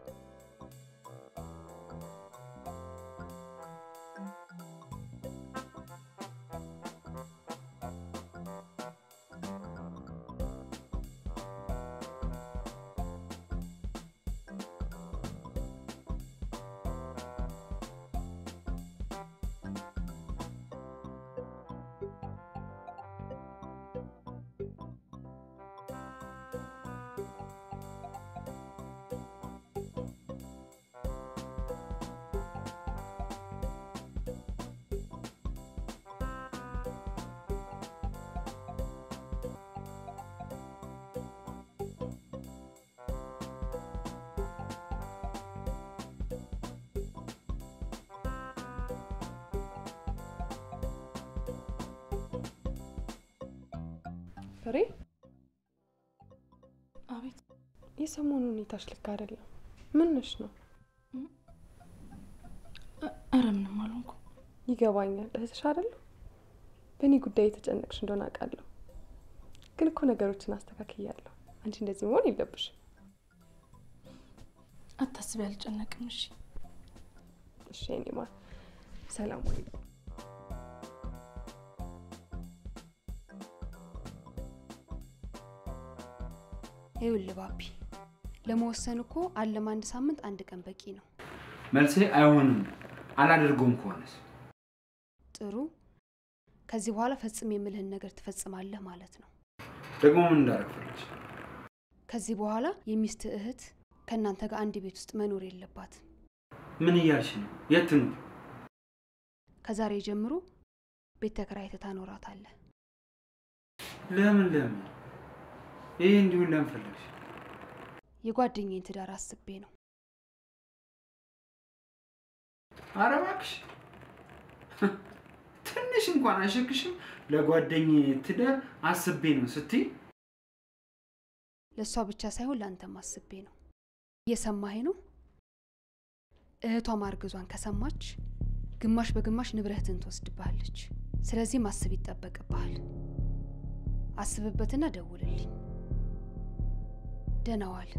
ፍሬ፣ አቤት። የሰሞኑ ሁኔታሽ ልክ አይደለም። ምን ነሽ ነው? ኧረ ምንም አልሆንኩም። ይገባኛል፣ እህትሽ አይደለሁ። በእኔ ጉዳይ የተጨነቅሽ እንደሆነ አውቃለሁ። ግን እኮ ነገሮችን አስተካክያለሁ። አንቺ እንደዚህ መሆን የለብሽም። አታስቢ፣ አልጨነቅም። እሺ እሺ። እኔ ማ ሰላም ወይ ይኸውልህ ባቢ፣ ለመወሰን እኮ አለም አንድ ሳምንት አንድ ቀን በቂ ነው። መልሴ አይሆንም አላደርገውም ከሆነስ? ጥሩ። ከዚህ በኋላ ፈጽም የምልህን ነገር ትፈጽማለህ ማለት ነው። ደግሞ ምን እንዳደረግሽ? ከዚህ በኋላ የሚስት እህት ከእናንተ ጋር አንድ ቤት ውስጥ መኖር የለባትም። ምን እያልሽ ነው? የት ነው? ከዛሬ ጀምሮ ቤት ተከራይተህ ታኖራታለህ። ለምን ለምን? ይሄ እንዲሁ ለምን ፈለግሽ? የጓደኛዬን ትዳር አስቤ ነው። ኧረ እባክሽ ትንሽ እንኳን አሸክሽም። ለጓደኛዬ ትዳር አስቤ ነው ስትይ ለሷ ብቻ ሳይሆን ላንተም አስቤ ነው። እየሰማኸኝ ነው? እህቷ ማርገዟን ከሰማች ግማሽ በግማሽ ንብረትን ትወስድብሃለች። ስለዚህ ማሰብ ይጠበቅብሃል። አስብበትና ደውልልኝ። ደህና ዋል።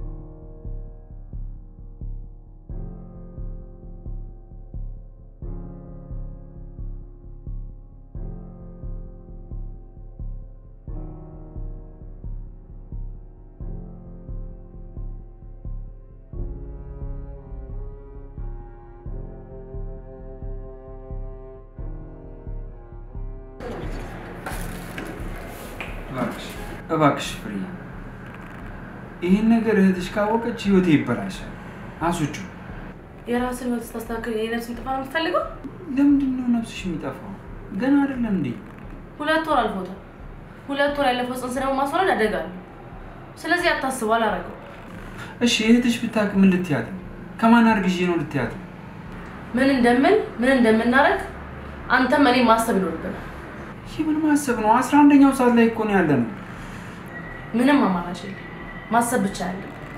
እባክሽ ፍሬ፣ ይሄን ነገር እህትሽ ካወቀች ህይወቴ ይበላሻል። አሱቹ የራስን ህይወት ስታስተካክል የኔ ነፍስ ይጠፋ ነው የምትፈልገው? ለምንድን ነው ነፍስሽ የሚጠፋው? ገና አይደለም እንዴ? ሁለት ወር አልፎታል። ሁለት ወር ያለፈው ጽንስ ደግሞ ማስወረድ አደጋ ነው። ስለዚህ አታስቡ፣ አላረገው። እሺ እህትሽ ብታውቅ ምን ልትያት ነው? ከማን አርግዤ ነው ልትያት ነው? ምን እንደምን ምን እንደምናረግ አንተም እኔ ማሰብ ይኖርብናል። ይሄ ምን ማሰብ ነው? አስራ አንደኛው ሰዓት ላይ እኮ ነው ያለነው። ምንም አማራጭ የለም፣ ማሰብ ብቻ ያለ።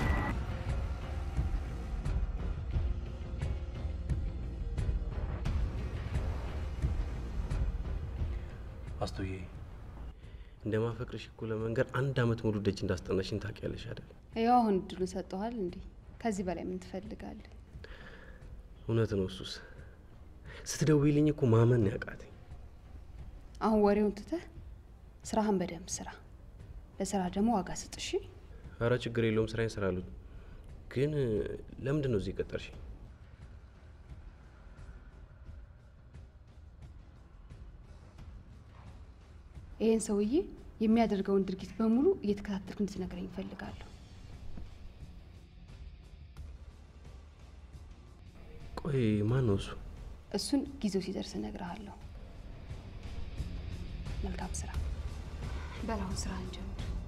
አስቶዬ እንደማፈቅርሽ እኮ ለመንገር አንድ አመት ሙሉ ደጅ እንዳስጠናሽን ታውቂያለሽ አይደል? ያው አሁን እድሉን ሰጠዋል እንዴ? ከዚህ በላይ ምን ትፈልጋለህ? እውነት ነው። እሱስ ስትደውይልኝ እኮ ማመን ያቃተኝ። አሁን ወሬውን ትተህ ስራህን በደንብ ስራ። ለስራ ደግሞ ዋጋ ስጥ እሺ? ኧረ ችግር የለውም ስራዬን እሰራለሁ። ግን ለምንድን ነው እዚህ ቀጠርሽ? ይሄን ሰውዬ የሚያደርገውን ድርጊት በሙሉ እየተከታተልክ እንድትነግረኝ እፈልጋለሁ። ቆይ ማን ነው እሱ? እሱን ጊዜው ሲደርስ እነግርሃለሁ። መልካም ስራ። በላውን ስራ እንጀምር።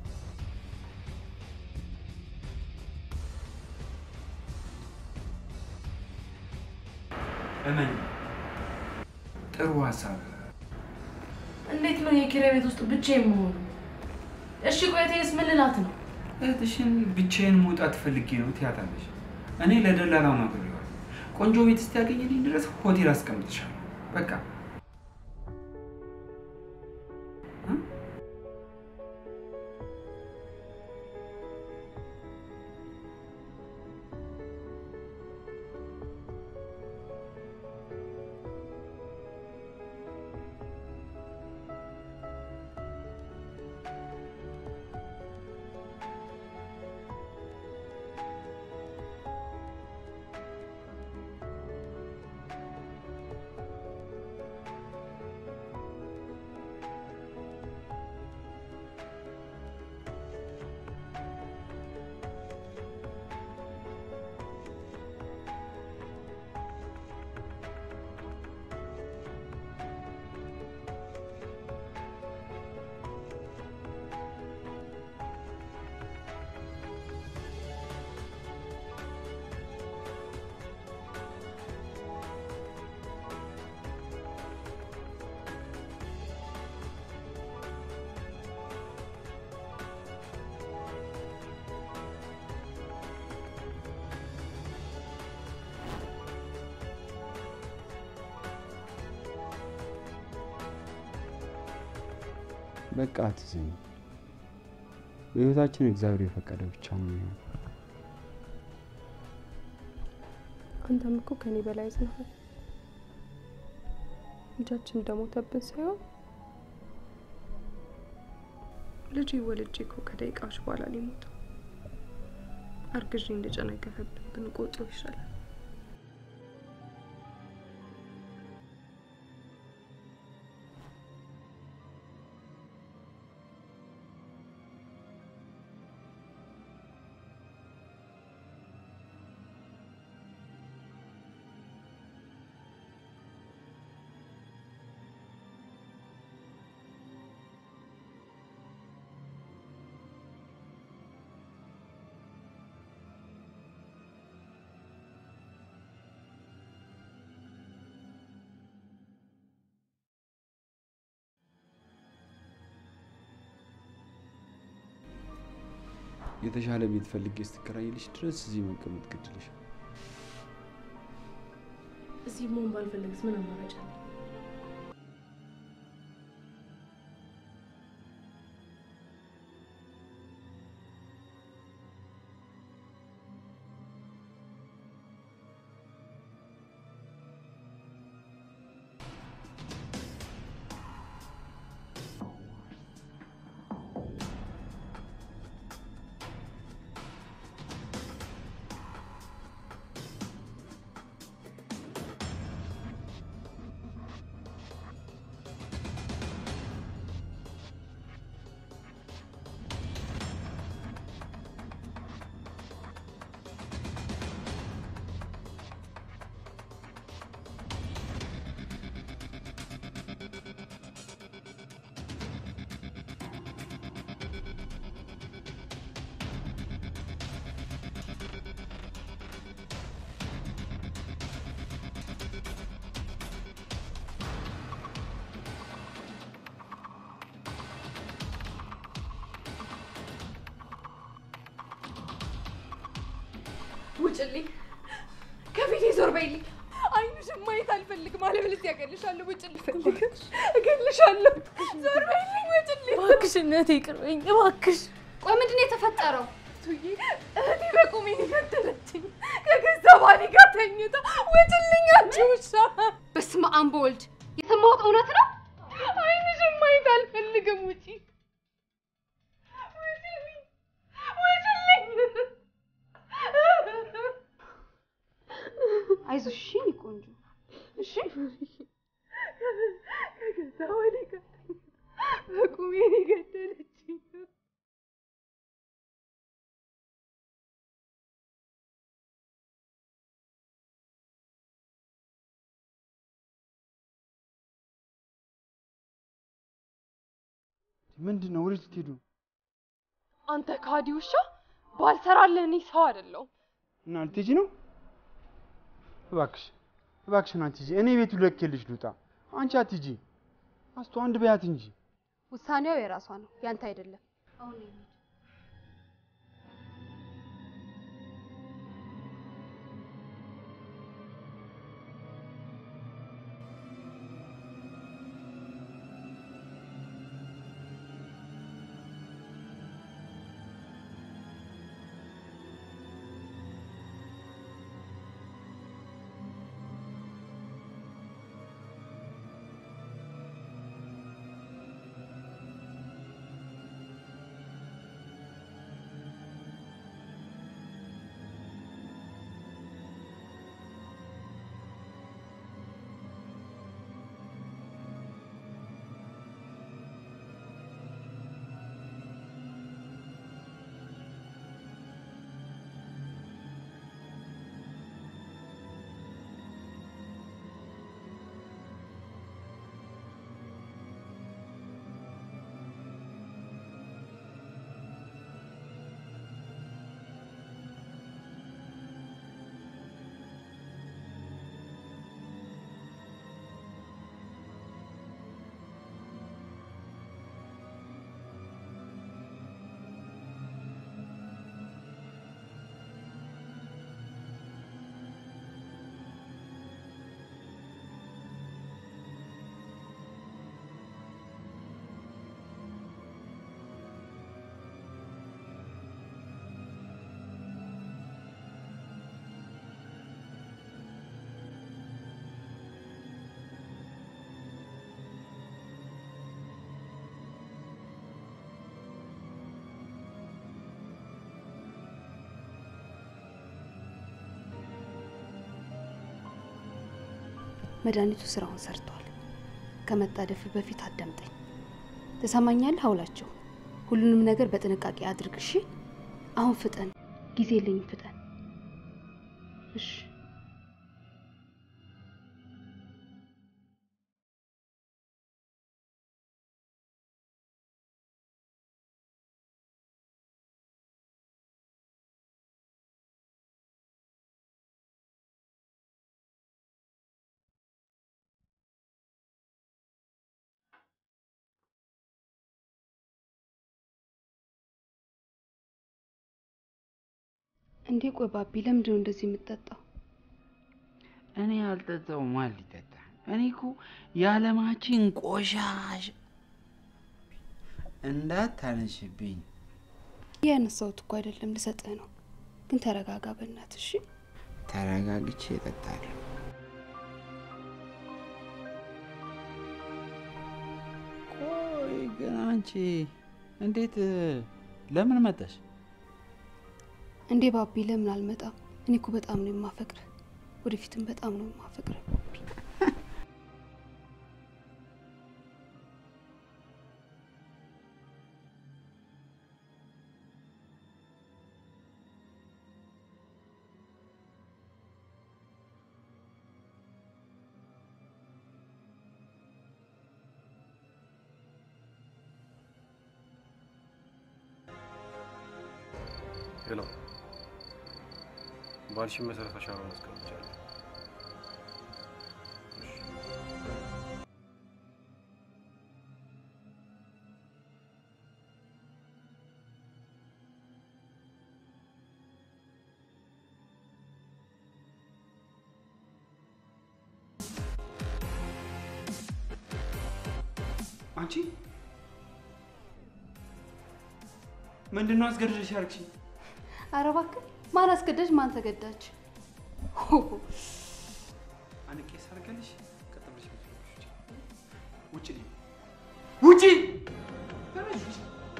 እመኝ፣ ጥሩ ሀሳብ። እንዴት ነው የኪራይ ቤት ውስጥ ብቻዬን መሆኑ? እሺ ቆይቴስ ምን ልላት ነው? እህትሽን ብቻዬን መውጣት ፈልጌ ነው ትያታለሽ። እኔ ለደላላው ነገር ይሆናል ቆንጆ ቤት እስኪያገኝልኝ ድረስ ሆቴል አስቀምጥሻለሁ። በቃ በቃ አትዘኝ። በህይወታችን እግዚአብሔር የፈቀደው ብቻ ነው የሚሆነው። አንተም እኮ ከኔ በላይ አዝነሃል። ልጃችን እንደሞተብን ሳይሆን ልጅ ወልጄ እኮ ከደቂቃዎች በኋላ ሊሞት አርግዤ እንደጨነገፈብን ብንቆጥሮ ይሻላል። የተሻለ ቤት ፈልጌ ስትከራይልሽ ድረስ እዚህ መቀመጥ ግድልሻል። እዚህ መሆን ባልፈልግስ ምን አማራጭ አለ? ውጭልኝ! ከፊቴ ዞር በይልኝ! አይንሽን ማየት አልፈልግም። አለበለዚያ እገልሻለሁ። ውጭልኝ! ፈልግሽ እገልሻለሁ። ዞር በይልኝ! ውጭልኝ! እባክሽ እናቴ ይቅር በይኝ እባክሽ። ቆይ ምንድን ነው የተፈጠረው? ቱዬ እህቴ በቁሜ ገደለችኝ። ከገዛ ባሌ ጋር ተኝታ። ውጭልኝ አንቺ ውሻ! በስመ አብ ወልድ! የሰማሁት እውነት ነው? አይንሽን ማየት አልፈልግም። ውጪ! ውጭልኝ! ውጭልኝ! አይዞሽ እሺ ቆንጆ እሺ ከገዛ ባሌ ጋር በቁሜ ገደለችኝ። ምንድነው? ወዴት ልትሄዱ? አንተ ካዲ ውሻ! ባልሰራልህ እኔ ሰው አይደለሁም። እና ልትሄጂ ነው? እባክሽ እባክሽን አትሂጂ። እኔ ቤቱ ልኬልሽ ልውጣ። አንቺ አትሂጂ። አስቱ አንድ በያት እንጂ። ውሳኔው የራሷ ነው፣ ያንተ አይደለም። አሁን ነው መድኃኒቱ ስራውን ሰርቷል። ከመጣደፍ በፊት አዳምጠኝ። ተሰማኛለህ? አውላቸው ሁሉንም ነገር በጥንቃቄ አድርግ እሺ? አሁን ፍጠን፣ ጊዜ የለኝም፣ ፍጠን እሺ? እንዴ ቆይ ባቢ ለምንድን ነው እንደዚህ የምትጠጣው? እኔ ያልጠጣው ማን ሊጠጣ? እኔ እኮ የዓለማችን ቆሻሽ እንዳታነሽብኝ። ያነሳሁት እኮ አይደለም ልሰጥህ ነው። ግን ተረጋጋ በእናትህ እሺ? ተረጋግቼ እጠጣለሁ። ቆይ ግን አንቺ እንዴት ለምን መጣሽ? እንዴ ባቢ ለምን አልመጣም? እኔ እኮ በጣም ነው የማፈቅርህ። ወደፊትም በጣም ነው የማፈቅርህ ባቢ። ሄሎ ባልሽን መሰረት አሻራ ማስቀመጫለሁ። አንቺ ምንድነው አስገድደሽ ያልክኝ? ኧረ እባክህ ማን አስገዳጅ ማን ተገዳጅ? አንቄ ሳርገልሽ ከተብለሽ ውጪ ነኝ ውጪ ተነሽ።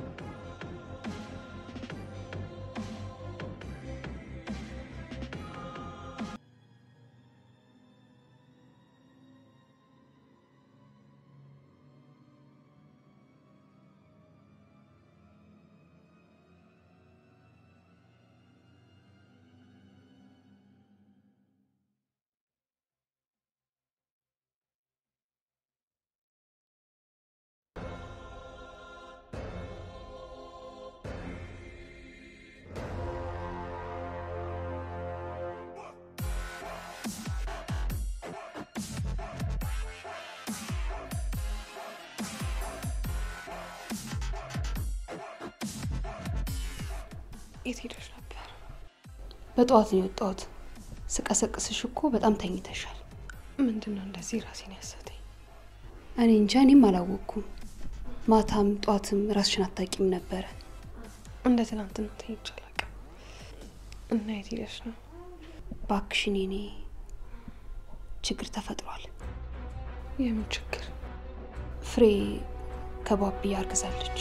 የት ሄደሽ ነበር? በጠዋት ነው የወጣሁት። ስቀሰቅስሽ እኮ በጣም ተኝተሻል። ምንድነው እንደዚህ ራሴን ያሰተኝ? እኔ እንጃ እኔም አላወቅኩም። ማታም ጧትም ራስሽን አታውቂም ነበረ። እንደ ትናንትና ተኝቼ አላውቅም። እና የት ሄደሽ ነው? እባክሽ እኔ ችግር ተፈጥሯል። የምን ችግር? ፍሬ ከባቢ አርግዛለች።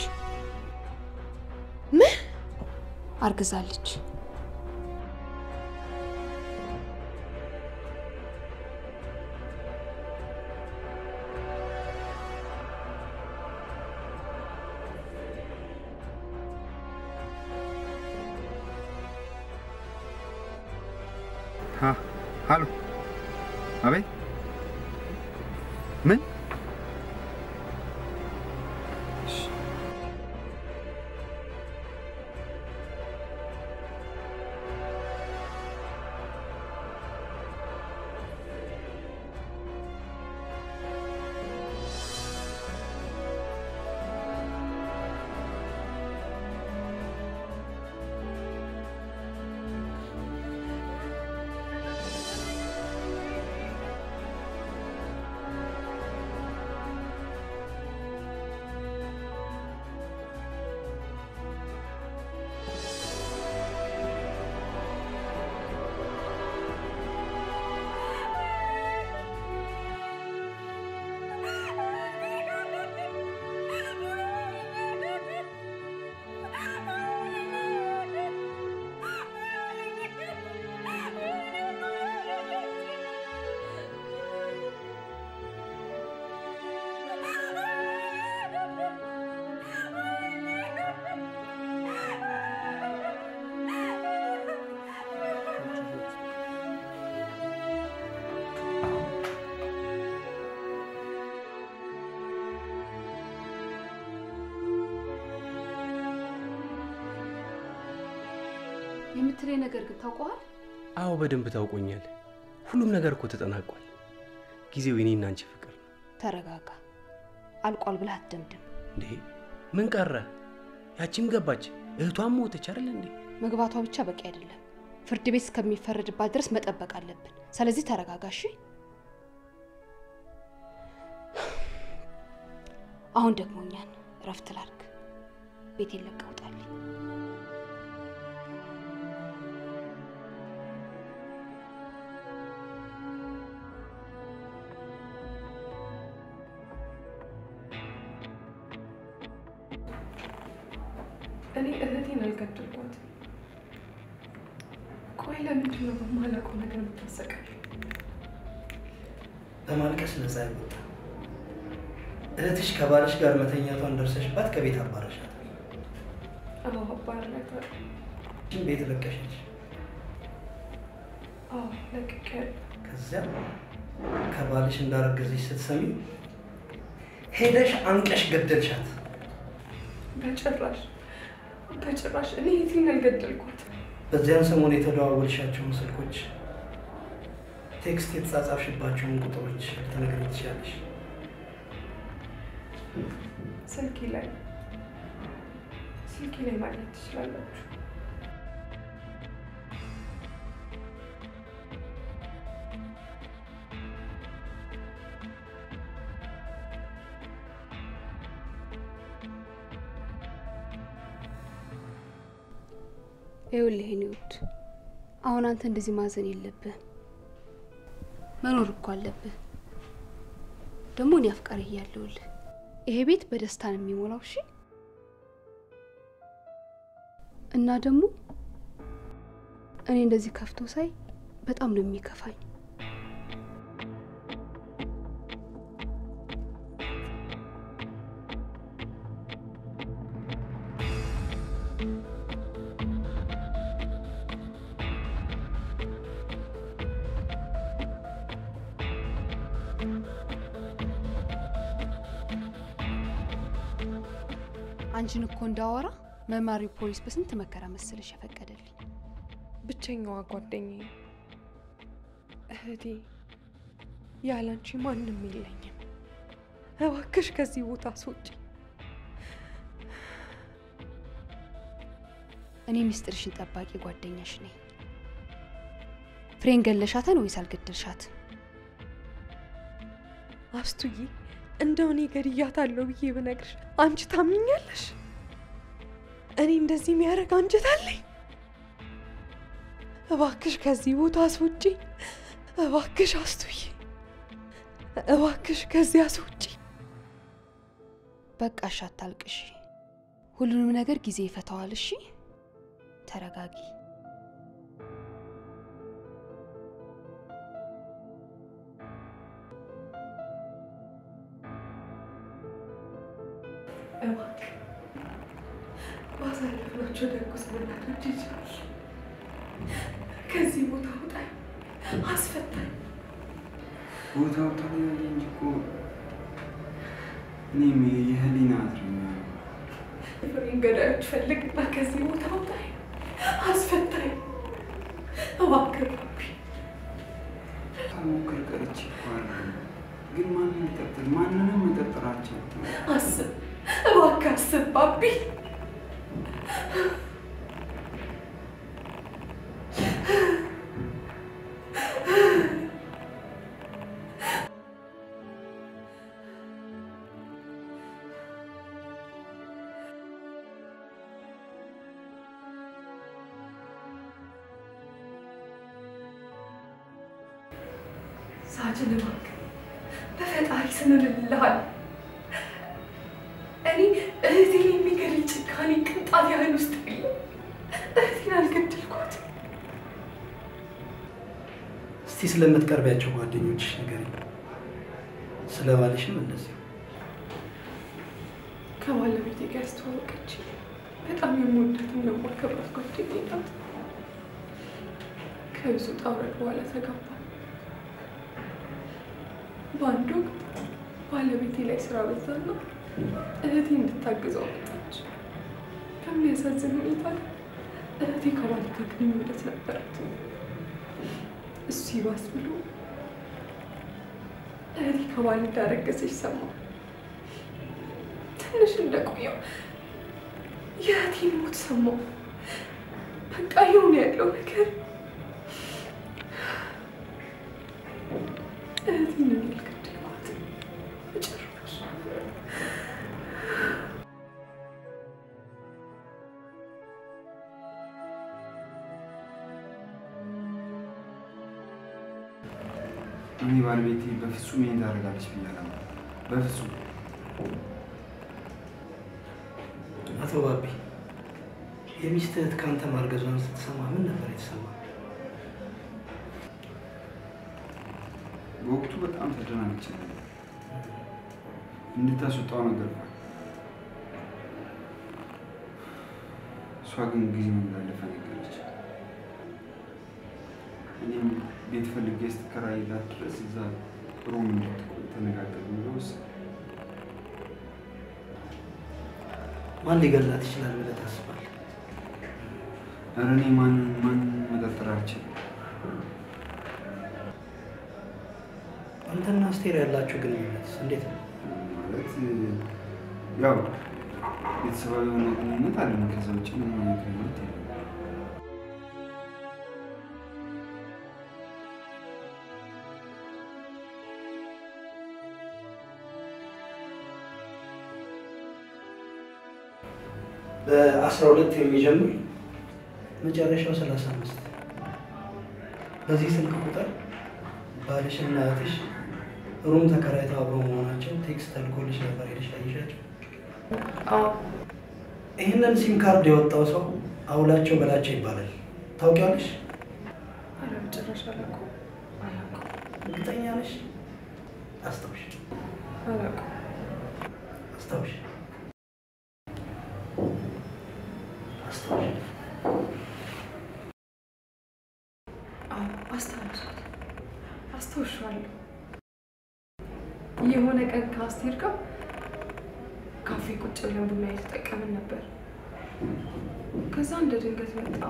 ምን? አርግዛለች። ها هالو أبي من የምትለኝ ነገር ግን ታውቀዋል? አዎ በደንብ ታውቆኛል። ሁሉም ነገር እኮ ተጠናቋል። ጊዜው የኔና አንቺ ፍቅር ነው። ተረጋጋ። አልቋል ብለህ አትደምድም። እንዴ ምን ቀረ? ያቺም ገባች፣ እህቷም ሞተች አይደል እንዴ? መግባቷ ብቻ በቂ አይደለም። ፍርድ ቤት እስከሚፈረድባት ድረስ መጠበቅ አለብን። ስለዚህ ተረጋጋሽ። አሁን ደግሞኛል። እረፍት ላድርግ። ቤቴን ለቀህ ውጣልኝ። እኔ እህቴን አልገደልኳትም። ቆይ ለምንድን ነው በማላውቀው ነገር የምታሰቃይ? በማልቀስ ነፃ ይወጣ። እህትሽ ከባልሽ ጋር መተኛቷን ደርሰሽባት ከቤት አባረሻታል። አዎ አባረናታል። ይህን ቤት ለቀሸች? አዎ ለቅቄያለሁ። ከዚያ ከባልሽ እንዳረገዘች ስትሰሚ ሄደሽ አንቀሽ ገደልሻት? በጭራሽ በጭራሽ እኔ እህቴን አልገደልኳትም። በዚያን ሰሞን የተደዋወልሻቸውን ስልኮች፣ ቴክስት የተጻጻፍሽባቸውን ቁጥሮች ልትነግሪኝ ትችያለሽ? ስልኬ ላይ ስልኬ ላይ ማግኘት ትችላላችሁ። ይኸውልህ የኔ ውድ፣ አሁን አንተ እንደዚህ ማዘን የለብህም። መኖር እኮ አለብህ። ደግሞ እኔ አፍቃሪ እያለሁልህ ይሄ ቤት በደስታ ነው የሚሞላው። እሺ? እና ደግሞ እኔ እንደዚህ ከፍቶ ሳይ በጣም ነው የሚከፋኝ። አንቺን እኮ እንዳወራ መማሪው ፖሊስ በስንት መከራ መሰለሽ ያፈቀደልኝ። ብቸኛዋ ጓደኛዬ እህቴ፣ ያላንቺ ማንም የለኝም። እባክሽ ከዚህ ቦታ አስወጪ። እኔ ሚስጥርሽን ጠባቂ ጓደኛሽ ነኝ። ፍሬን ገለሻታን ወይስ አልገደልሻት? አስቱዬ፣ እንደው እኔ ገድያታለሁ ብዬ ብነግርሽ አንቺ ታምኛለሽ? እኔ እንደዚህ የሚያደርግ አንጀት አለኝ? እባክሽ ከዚህ ቦታ አስወጪ። እባክሽ አስቱዬ፣ እባክሽ ከዚህ አስወጪ። በቃሽ፣ አታልቅሽ። ሁሉንም ነገር ጊዜ ይፈታዋል። እሺ? ተረጋጊ። እባክህ ባሳለፍናቸው ደግ ዘመናቶች ይችላል ከዚህ ቦታ ውጣኝ፣ አስፈታኝ። ቦታው ተለያየ እንጂ እኮ እኔም የህሊና እስረኛ ነኝ። ፍሬን ገዳዮች ፈልግና ከዚህ ቦታ ውጣኝ፣ አስፈታኝ። እባክህ ባቢ። ሳልሞክር ቀርቼ እኮ አይደለም፣ ግን ማንን ልጠርጥር? ማንንም መጠርጠር አልቻልኩም። አስብ እባክህ፣ አስብ ባቢ። ሳጅን እባክህ በፈጣሪ ስም እምልልሃለሁ፣ እኔ እህቴን የሚገድል ጭካኔ ቅንጣት ያህል ውስጥ የለም። እህቴን አልገደልኳትም። እስቲ ስለምትቀርቢያቸው ጓደኞችሽ ንገሪኝ። ስለ ባልሽም እንደዚህ። ከባለቤቴ ጋር ያስተዋወቀች በጣም የምወዳትና የማከብራት ጓደኛዬ ናት። ከብዙ ውጣ ውረድ በኋላ ተጋባን። በአንድ ወቅት ባለቤቴ ላይ ስራ በዛና እህቴ እንድታግዘው መጣች። ከሚያሳዝን ሁኔታ እህቴ ከባል ጋር ግንኙነት ነበራት። እሱ ይባስ ብሎ እህቴ ከባል እንዳረገዘች ሰማሁ። ትንሽ እንደቆየሁ የእህቴን ሞት ሰማሁ። በቃ የሆነ ያለው ነገር ያልገደልኳት በጭራሽ። እኔ ባለቤቴ በፍጹም ይሄን ታደርጋለች ብዬ አላምንም። በፍጹም። አቶ ባቢ የሚስትህ እህት ከአንተ ማርገዟን ስትሰማ ምን ነበር የተሰማ? በወቅቱ በጣም ተደናግጬ ነበር። እንድታስወጣው ነገርኳት። እሷ ግን ጊዜው እንዳለፈ ነገረች። እኔም ቤት ፈልጌ ስትከራይላት ድረስ እዛ ሩም እንድትቆይ ተነጋገርን ብሎ ወሰነ። ማን ሊገላት ይችላል ብለህ ታስባለህ? ኧረ እኔ ማንን ማንን መጠርጠር አልችልም። አንተና አስቴር ያላችሁ ግንኙነት እንዴት ነው? ማለት ያው ቤተሰባዊ የሆነ ግንኙነት አለን። ከዛ ውጭ ምንም አይነት ግንኙነት የለም። በአስራ ሁለት የሚጀምር መጨረሻው ሰላሳ አምስት በዚህ ስልክ ቁጥር ባልሽና እህትሽ ሩም ተከራይተው አብረው መሆናቸው ቴክስት ተልኮልሽ ነበር ሄደሽ አየሻቸው? አዎ። ይህንን ሲም ካርድ የወጣው ሰው አውላቸው በላቸው ይባላል። ታውቂያለሽ? ኧረ በጭራሽ አላውቅም። እርግጠኛ ነሽ? አስታውሽ። አላውቅም። አስታውሽ። አስታውሽ። አዎ አስታውሳለሁ። አስታውሻለሁ። የሆነ ቀን ከአስቴር ጋር ካፌ ቁጭ ብለን ቡና እየተጠቀምን ነበር። ከዛ እንደ ድንገት መጣ።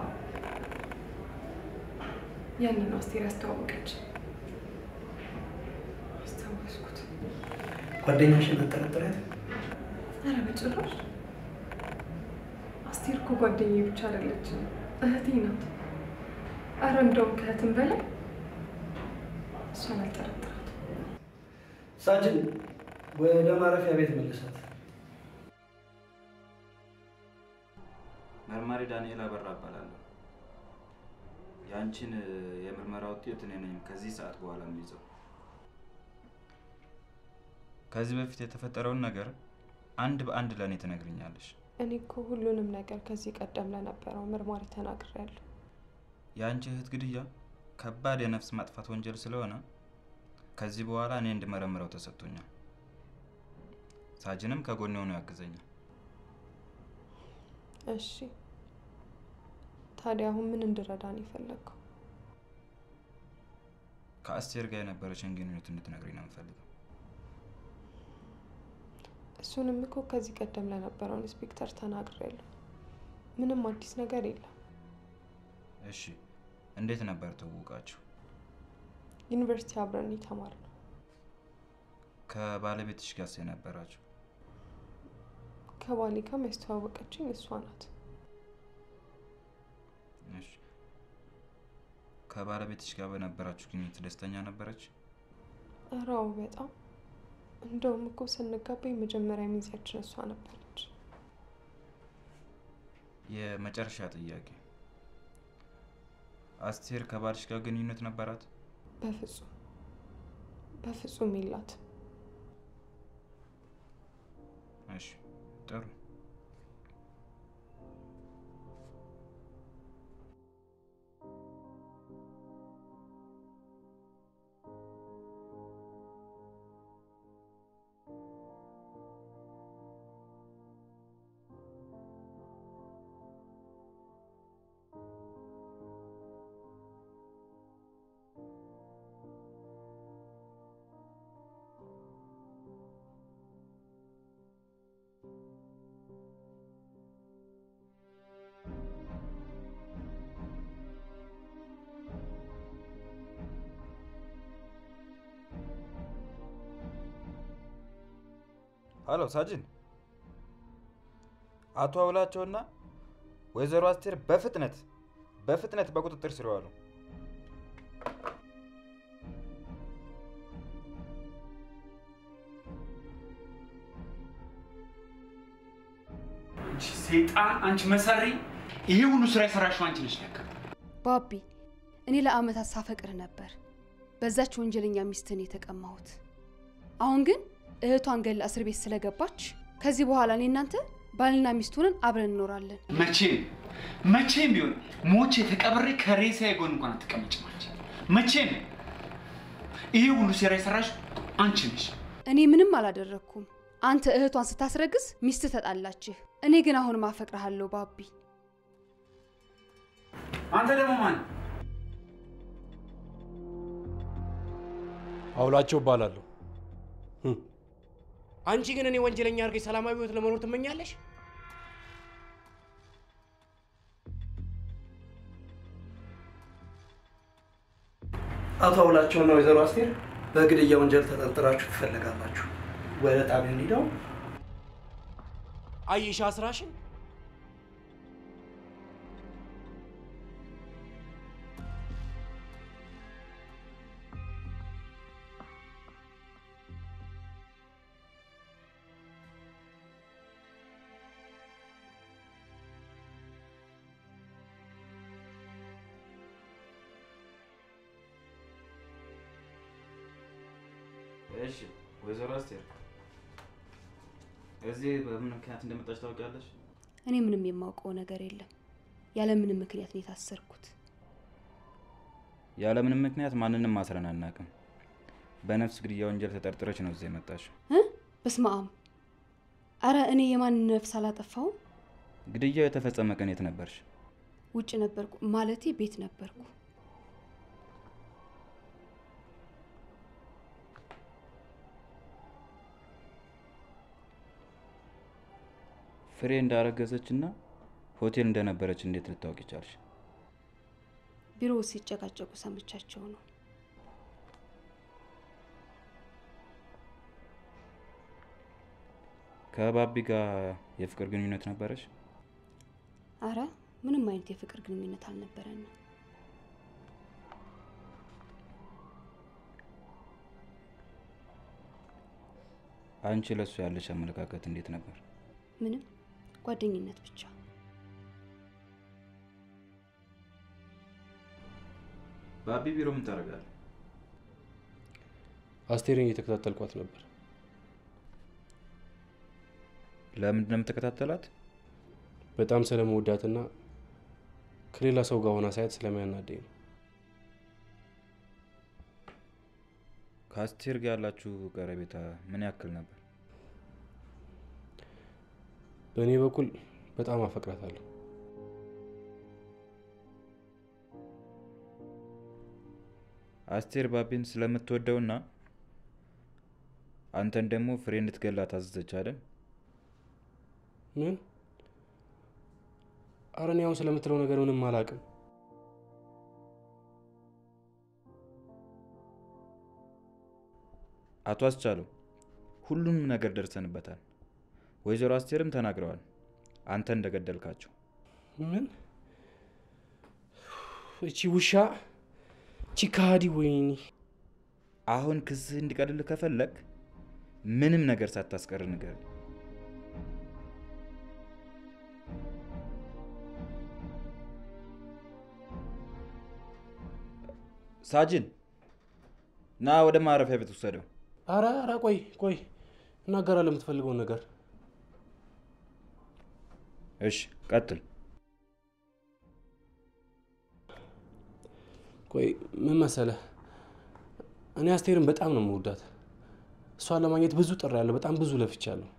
ያንን አስቴር ያስተዋወቀች። አስታወስኩት። ጓደኛሽን አጠረጠሪያት? ኧረ በጭራሽ። አስቴር እኮ ጓደኛዬ ብቻ አይደለችም፣ እህቴ ናት። ኧረ እንደውም ከእህትም በላይ እሷን አልጠረጥራትም። ሳጅን ወደ ማረፊያ ቤት መልሳት። መርማሪ ዳንኤል አበራ እባላለሁ። ያንቺን የምርመራ ውጤት እኔ ነኝ ከዚህ ሰዓት በኋላ የሚይዘው። ከዚህ በፊት የተፈጠረውን ነገር አንድ በአንድ ለእኔ ትነግሪኛለሽ። እኔ እኮ ሁሉንም ነገር ከዚህ ቀደም ለነበረው ምርማሪ ተናግሬያለሁ። የአንቺ እህት ግድያ ከባድ የነፍስ ማጥፋት ወንጀል ስለሆነ ከዚህ በኋላ እኔ እንድመረምረው ተሰጥቶኛል። ሳጅንም ከጎኔ ሆኖ ያግዘኛል። እሺ፣ ታዲያ አሁን ምን እንድረዳን የፈለግከው? ከአስቴር ጋር የነበረችን ግንኙነት እንድትነግሪኝ ነው የምፈልገው። እሱንም እኮ ከዚህ ቀደም ለነበረው ኢንስፔክተር ተናግሬያለሁ። ምንም አዲስ ነገር የለም። እሺ፣ እንዴት ነበር ትውውቃችሁ? ዩኒቨርሲቲ አብረን የተማርነው። ከባለቤትሽ ጋር የነበራችሁ? ከባሌ ጋር ያስተዋወቀችኝ እሷ ናት። እሺ፣ ከባለቤትሽ ጋር በነበራችሁ ግንኙነት ደስተኛ ነበረች? ኧረ አዎ በጣም። እንደውም እኮ ስንጋባ የመጀመሪያ ሚዜያችን እሷ ነበረች። የመጨረሻ ጥያቄ፣ አስቴር ከባልሽ ጋር ግንኙነት ነበራት? በፍጹም በፍጹም የላት። እሺ፣ ጥሩ። ሄሎ ሳጅን፣ አቶ አውላቸውና ወይዘሮ አስቴር በፍጥነት በፍጥነት በቁጥጥር ስር ዋሉ። አንቺ ሰይጣን፣ አንቺ መሰሪ፣ ይሄ ሁሉ ስራ የሰራሽው አንቺ ነሽ ለካ። ባቢ እኔ ለአመታት ሳፈቅር ነበር። በዛች ወንጀለኛ ሚስትን የተቀማሁት። አሁን ግን እህቷን ገላ እስር ቤት ስለገባች ከዚህ በኋላ እኔ እናንተ ባልና ሚስት ሆነን አብረን እንኖራለን። መቼም መቼም ቢሆን ሞቼ ተቀብሬ ከሬሳዬ ጎን እንኳን አትቀመጭም አንቺ። መቼም ይሄ ሁሉ ሴራ የሰራሽ አንቺ ነሽ። እኔ ምንም አላደረኩም። አንተ እህቷን ስታስረግዝ ሚስት ተጣላችሁ። እኔ ግን አሁን ማፈቅርሃለሁ ባቢ። አንተ ደግሞ ማን? አውላቸው እባላለሁ። አንቺ ግን እኔ ወንጀለኛ አድርገሽ ሰላማዊ ህይወት ለመኖር ትመኛለሽ? አቶ አውላቸውና ወይዘሮ አስቴር በግድያ ወንጀል ተጠርጥራችሁ ትፈልጋላችሁ። ወደ ጣቢያው እንሂደው። አይሻ ስራሽን እሺ ወይዘሮ አስቴር እዚህ በምን ምክንያት እንደመጣች ታውቂያለሽ? እኔ ምንም የማውቀው ነገር የለም። ያለ ምንም ምክንያት ነው የታሰርኩት። ያለ ምንም ምክንያት ማንንም ማስረን አናውቅም። በነፍስ ግድያ ወንጀል ተጠርጥረሽ ነው እዚህ የመጣሽው። እ በስመ አብ! አረ እኔ የማን ነፍስ አላጠፋው። ግድያው የተፈጸመ ቀን የት ነበርሽ? ውጭ ነበርኩ፣ ማለቴ ቤት ነበርኩ። ፍሬ እንዳረገዘችና ሆቴል እንደነበረች እንዴት ልታውቂ ቻልሽ? ቢሮ ሲጨቃጨቁ ሰምቻቸው ነው። ከባቢ ጋር የፍቅር ግንኙነት ነበረሽ? አረ ምንም አይነት የፍቅር ግንኙነት አልነበረንም። አንቺ ለሱ ያለሽ አመለካከት እንዴት ነበር? ምንም ጓደኝነት ብቻ። ባቢ ቢሮ ምን ታደርጋለህ? አስቴርን እየተከታተልኳት ነበር። ለምንድን ነው የምትከታተላት? በጣም ስለመወዳትና ከሌላ ሰው ጋር ሆና ሳያት ስለሚያናደኝ ነው። ከአስቴር ጋር ያላችሁ ቀረቤታ ምን ያክል ነበር? በእኔ በኩል በጣም አፈቅራታለሁ። አስቴር ባቢን ስለምትወደውና አንተን ደግሞ ፍሬ እንድትገላት አዘዘች አይደል? ምን? ኧረ እኔ አሁን ስለምትለው ነገር ምንም አላውቅም። አቶ አስቻለው ሁሉንም ነገር ደርሰንበታል። ወይዘሮ አስቴርም ተናግረዋል አንተ እንደገደልካቸው። ምን? እቺ ውሻ፣ እቺ ካዲ! ወይኔ! አሁን ክስህ እንዲቀልል ከፈለክ ምንም ነገር ሳታስቀር ንገር። ሳጅን ና ወደ ማረፊያ ቤት ወሰደው። አረ አረ ቆይ ቆይ እናገራለሁ የምትፈልገውን ነገር። እሺ ቀጥል። ቆይ ምን መሰለህ፣ እኔ አስቴርን በጣም ነው የምወዳት። እሷን ለማግኘት ብዙ ጥሬያለሁ፣ በጣም ብዙ ለፍቻለሁ።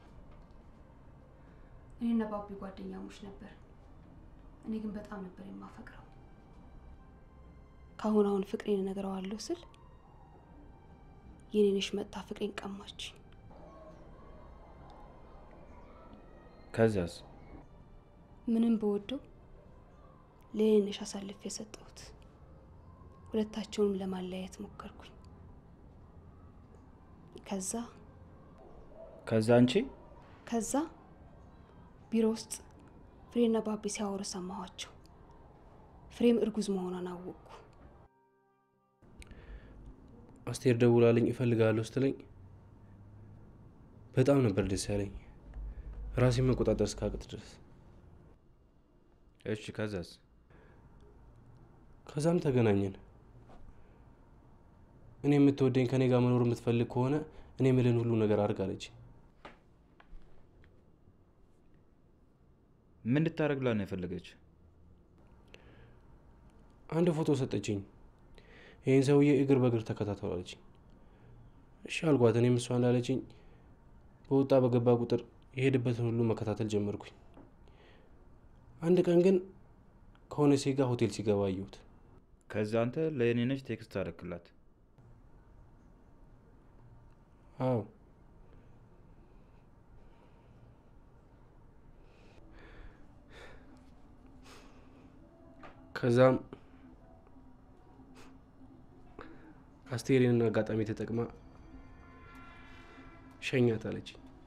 እኔና ባቢ ጓደኛሞች ነበር። እኔ ግን በጣም ነበር የማፈቅረው። ካሁን አሁን ፍቅሬን እነግረዋለሁ ስል የኔንሽ መጣ ፍቅሬን ቀማች። ከዛስ? ምንም በወደው ለኔንሽ አሳልፌ የሰጠሁት። ሁለታቸውንም ለማለያየት ሞከርኩኝ። ከዛ ከዛ አንቺ ከዛ ቢሮ ውስጥ ፍሬና ባቢ ሲያወሩ ሰማኋቸው። ፍሬም እርጉዝ መሆኗን አወቅኩ። አስቴር ደውላልኝ እፈልጋለሁ ስትለኝ በጣም ነበር ደስ ያለኝ። ራሴን መቆጣጠር እስካቅት ድረስ። እሺ ከዛስ? ከዛም ተገናኘን። እኔ የምትወደኝ ከኔ ጋር መኖር የምትፈልግ ከሆነ እኔ ምልን ሁሉ ነገር አድርግ አለች። ምን እንድታረግ ብላ ነው የፈለገች? አንድ ፎቶ ሰጠችኝ። ይሄን ሰውዬ እግር በእግር ተከታተሉ አለችኝ። እሺ አልኳት። እኔም እሷ እንዳለችኝ በወጣ በገባ ቁጥር የሄድበትን ሁሉ መከታተል ጀመርኩኝ። አንድ ቀን ግን ከሆነ ሴት ጋር ሆቴል ሲገባ አየሁት። ከዛ አንተ ለየኔነች ቴክስት አደረክላት? አዎ። ከዛም አስቴሪንን አጋጣሚ ተጠቅማ ሸኛት አለች።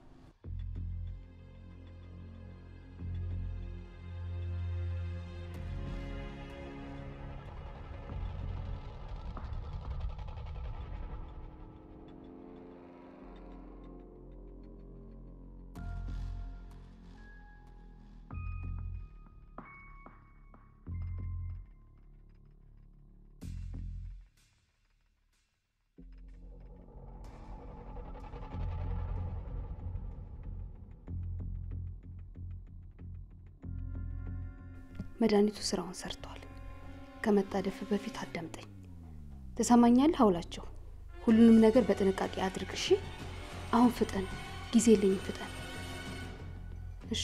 መድኃኒቱ ስራውን ሰርቷል። ከመጣደፍ በፊት አዳምጠኝ። ተሰማኛለህ? አውላቸው ሁሉንም ነገር በጥንቃቄ አድርግ እሺ? አሁን ፍጠን፣ ጊዜ የለኝም፣ ፍጠን እሺ?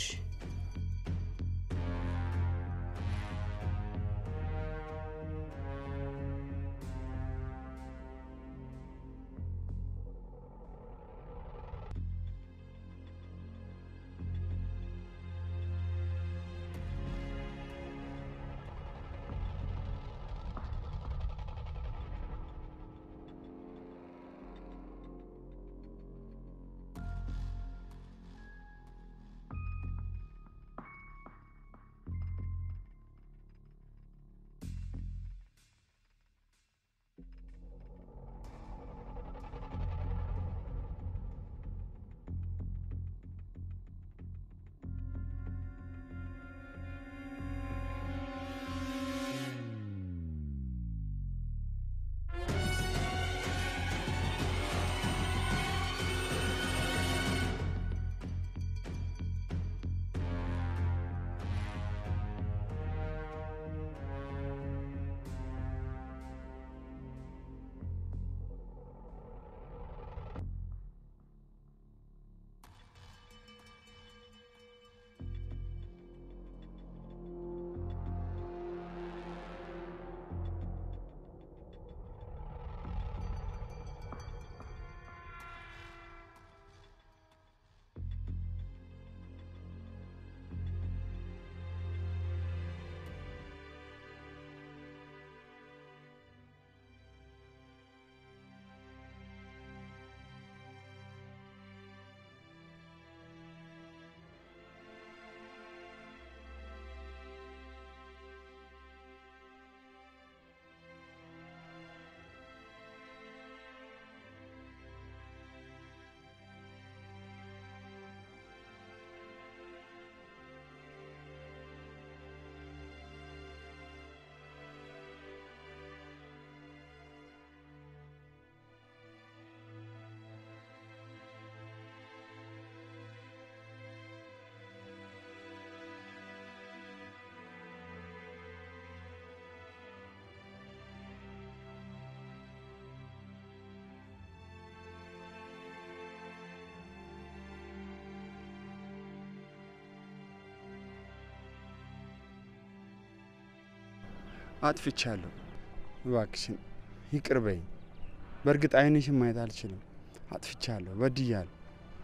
አጥፍቻለሁ። እባክሽን ይቅር በይኝ። በእርግጥ አይንሽን ማየት አልችልም። አጥፍቻለሁ፣ በድያለሁ።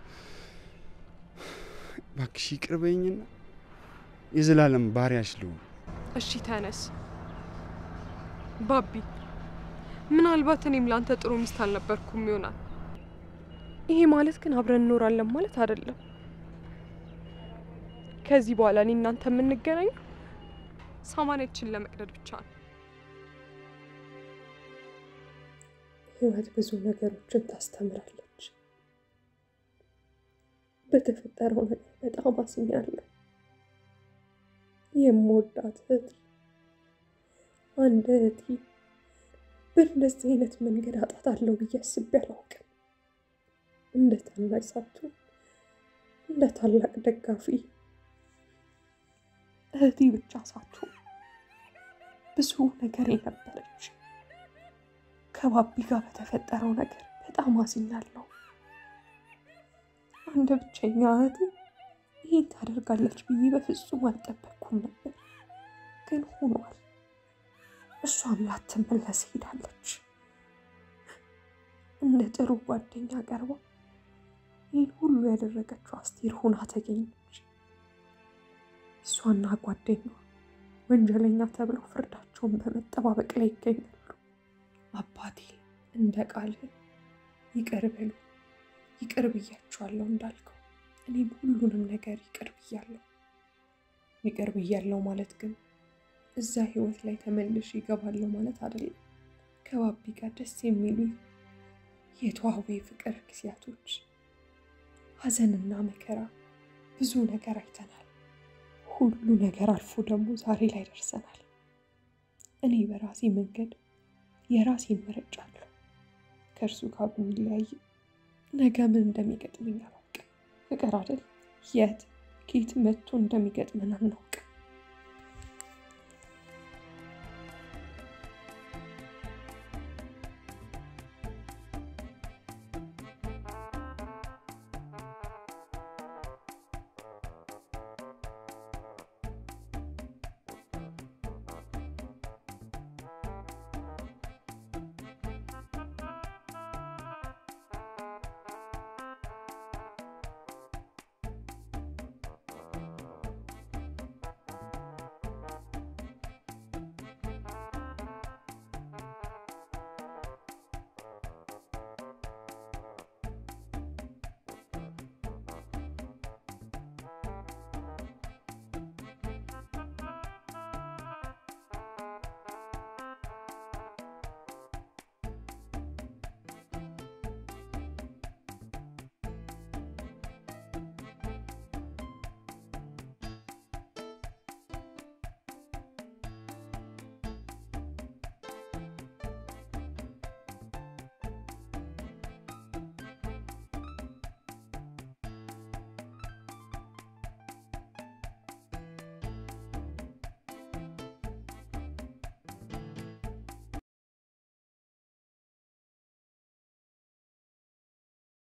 እባክሽ ይቅር በይኝና የዘላለም ባሪያሽ ልሁን። እሺ ተነስ ባቢ። ምናልባት እኔም ላንተ ጥሩ ሚስት አልነበርኩም ይሆናል። ይሄ ማለት ግን አብረን እንኖራለን ማለት አይደለም። ከዚህ በኋላ እኔ እናንተ የምንገናኘው ሳማኔችን ለመቅደድ ብቻ ነው። ህይወት ብዙ ነገሮችን ታስተምራለች። በተፈጠረው ነገር በጣም አዝኛለሁ። የምወዳት እህቴ አንድ እህቴ በእንደዚህ አይነት መንገድ አጣታለሁ ብዬ አስቤ አላውቅም። እንደ ታናሽ ሳትሆን እንደ ታላቅ ደጋፊ እህቴ ብቻ ሳትሆን ብዙ ነገር የነበረች። ከባቢ ጋር በተፈጠረው ነገር በጣም አዝኛለሁ። አንድ ብቸኛ እህቴ ይህን ታደርጋለች ብዬ በፍጹም አልጠበቅኩም ነበር፣ ግን ሆኗል። እሷም ላትመለስ ሄዳለች። እንደ ጥሩ ጓደኛ ቀርባ ይህን ሁሉ ያደረገችው አስቴር ሆና ተገኘች። እሷና ጓደኛዋ ወንጀለኛ ተብለው ፍርዳቸውን በመጠባበቅ ላይ ይገኛሉ። አባቴ እንደ ቃልህ ይቅር በሉ፣ ይቅር ብያቸዋለሁ እንዳልከው እኔም ሁሉንም ነገር ይቅር ብያለሁ። ይቅር ብያለሁ ማለት ግን እዛ ህይወት ላይ ተመልሼ ይገባለሁ ማለት አይደለም። ከባቢ ጋር ደስ የሚሉ የተዋቡ የፍቅር ጊዜያቶች፣ ሀዘንና መከራ፣ ብዙ ነገር አይተናል። ሁሉ ነገር አልፎ ደግሞ ዛሬ ላይ ደርሰናል። እኔ በራሴ መንገድ የራሴን መርጫለሁ። ከእርሱ ጋር ብንለያይ ነገ ምን እንደሚገጥመኝ አላውቅም። ፍቅር አይደል? የት ኬት መጥቶ እንደሚገጥመን አናውቅም።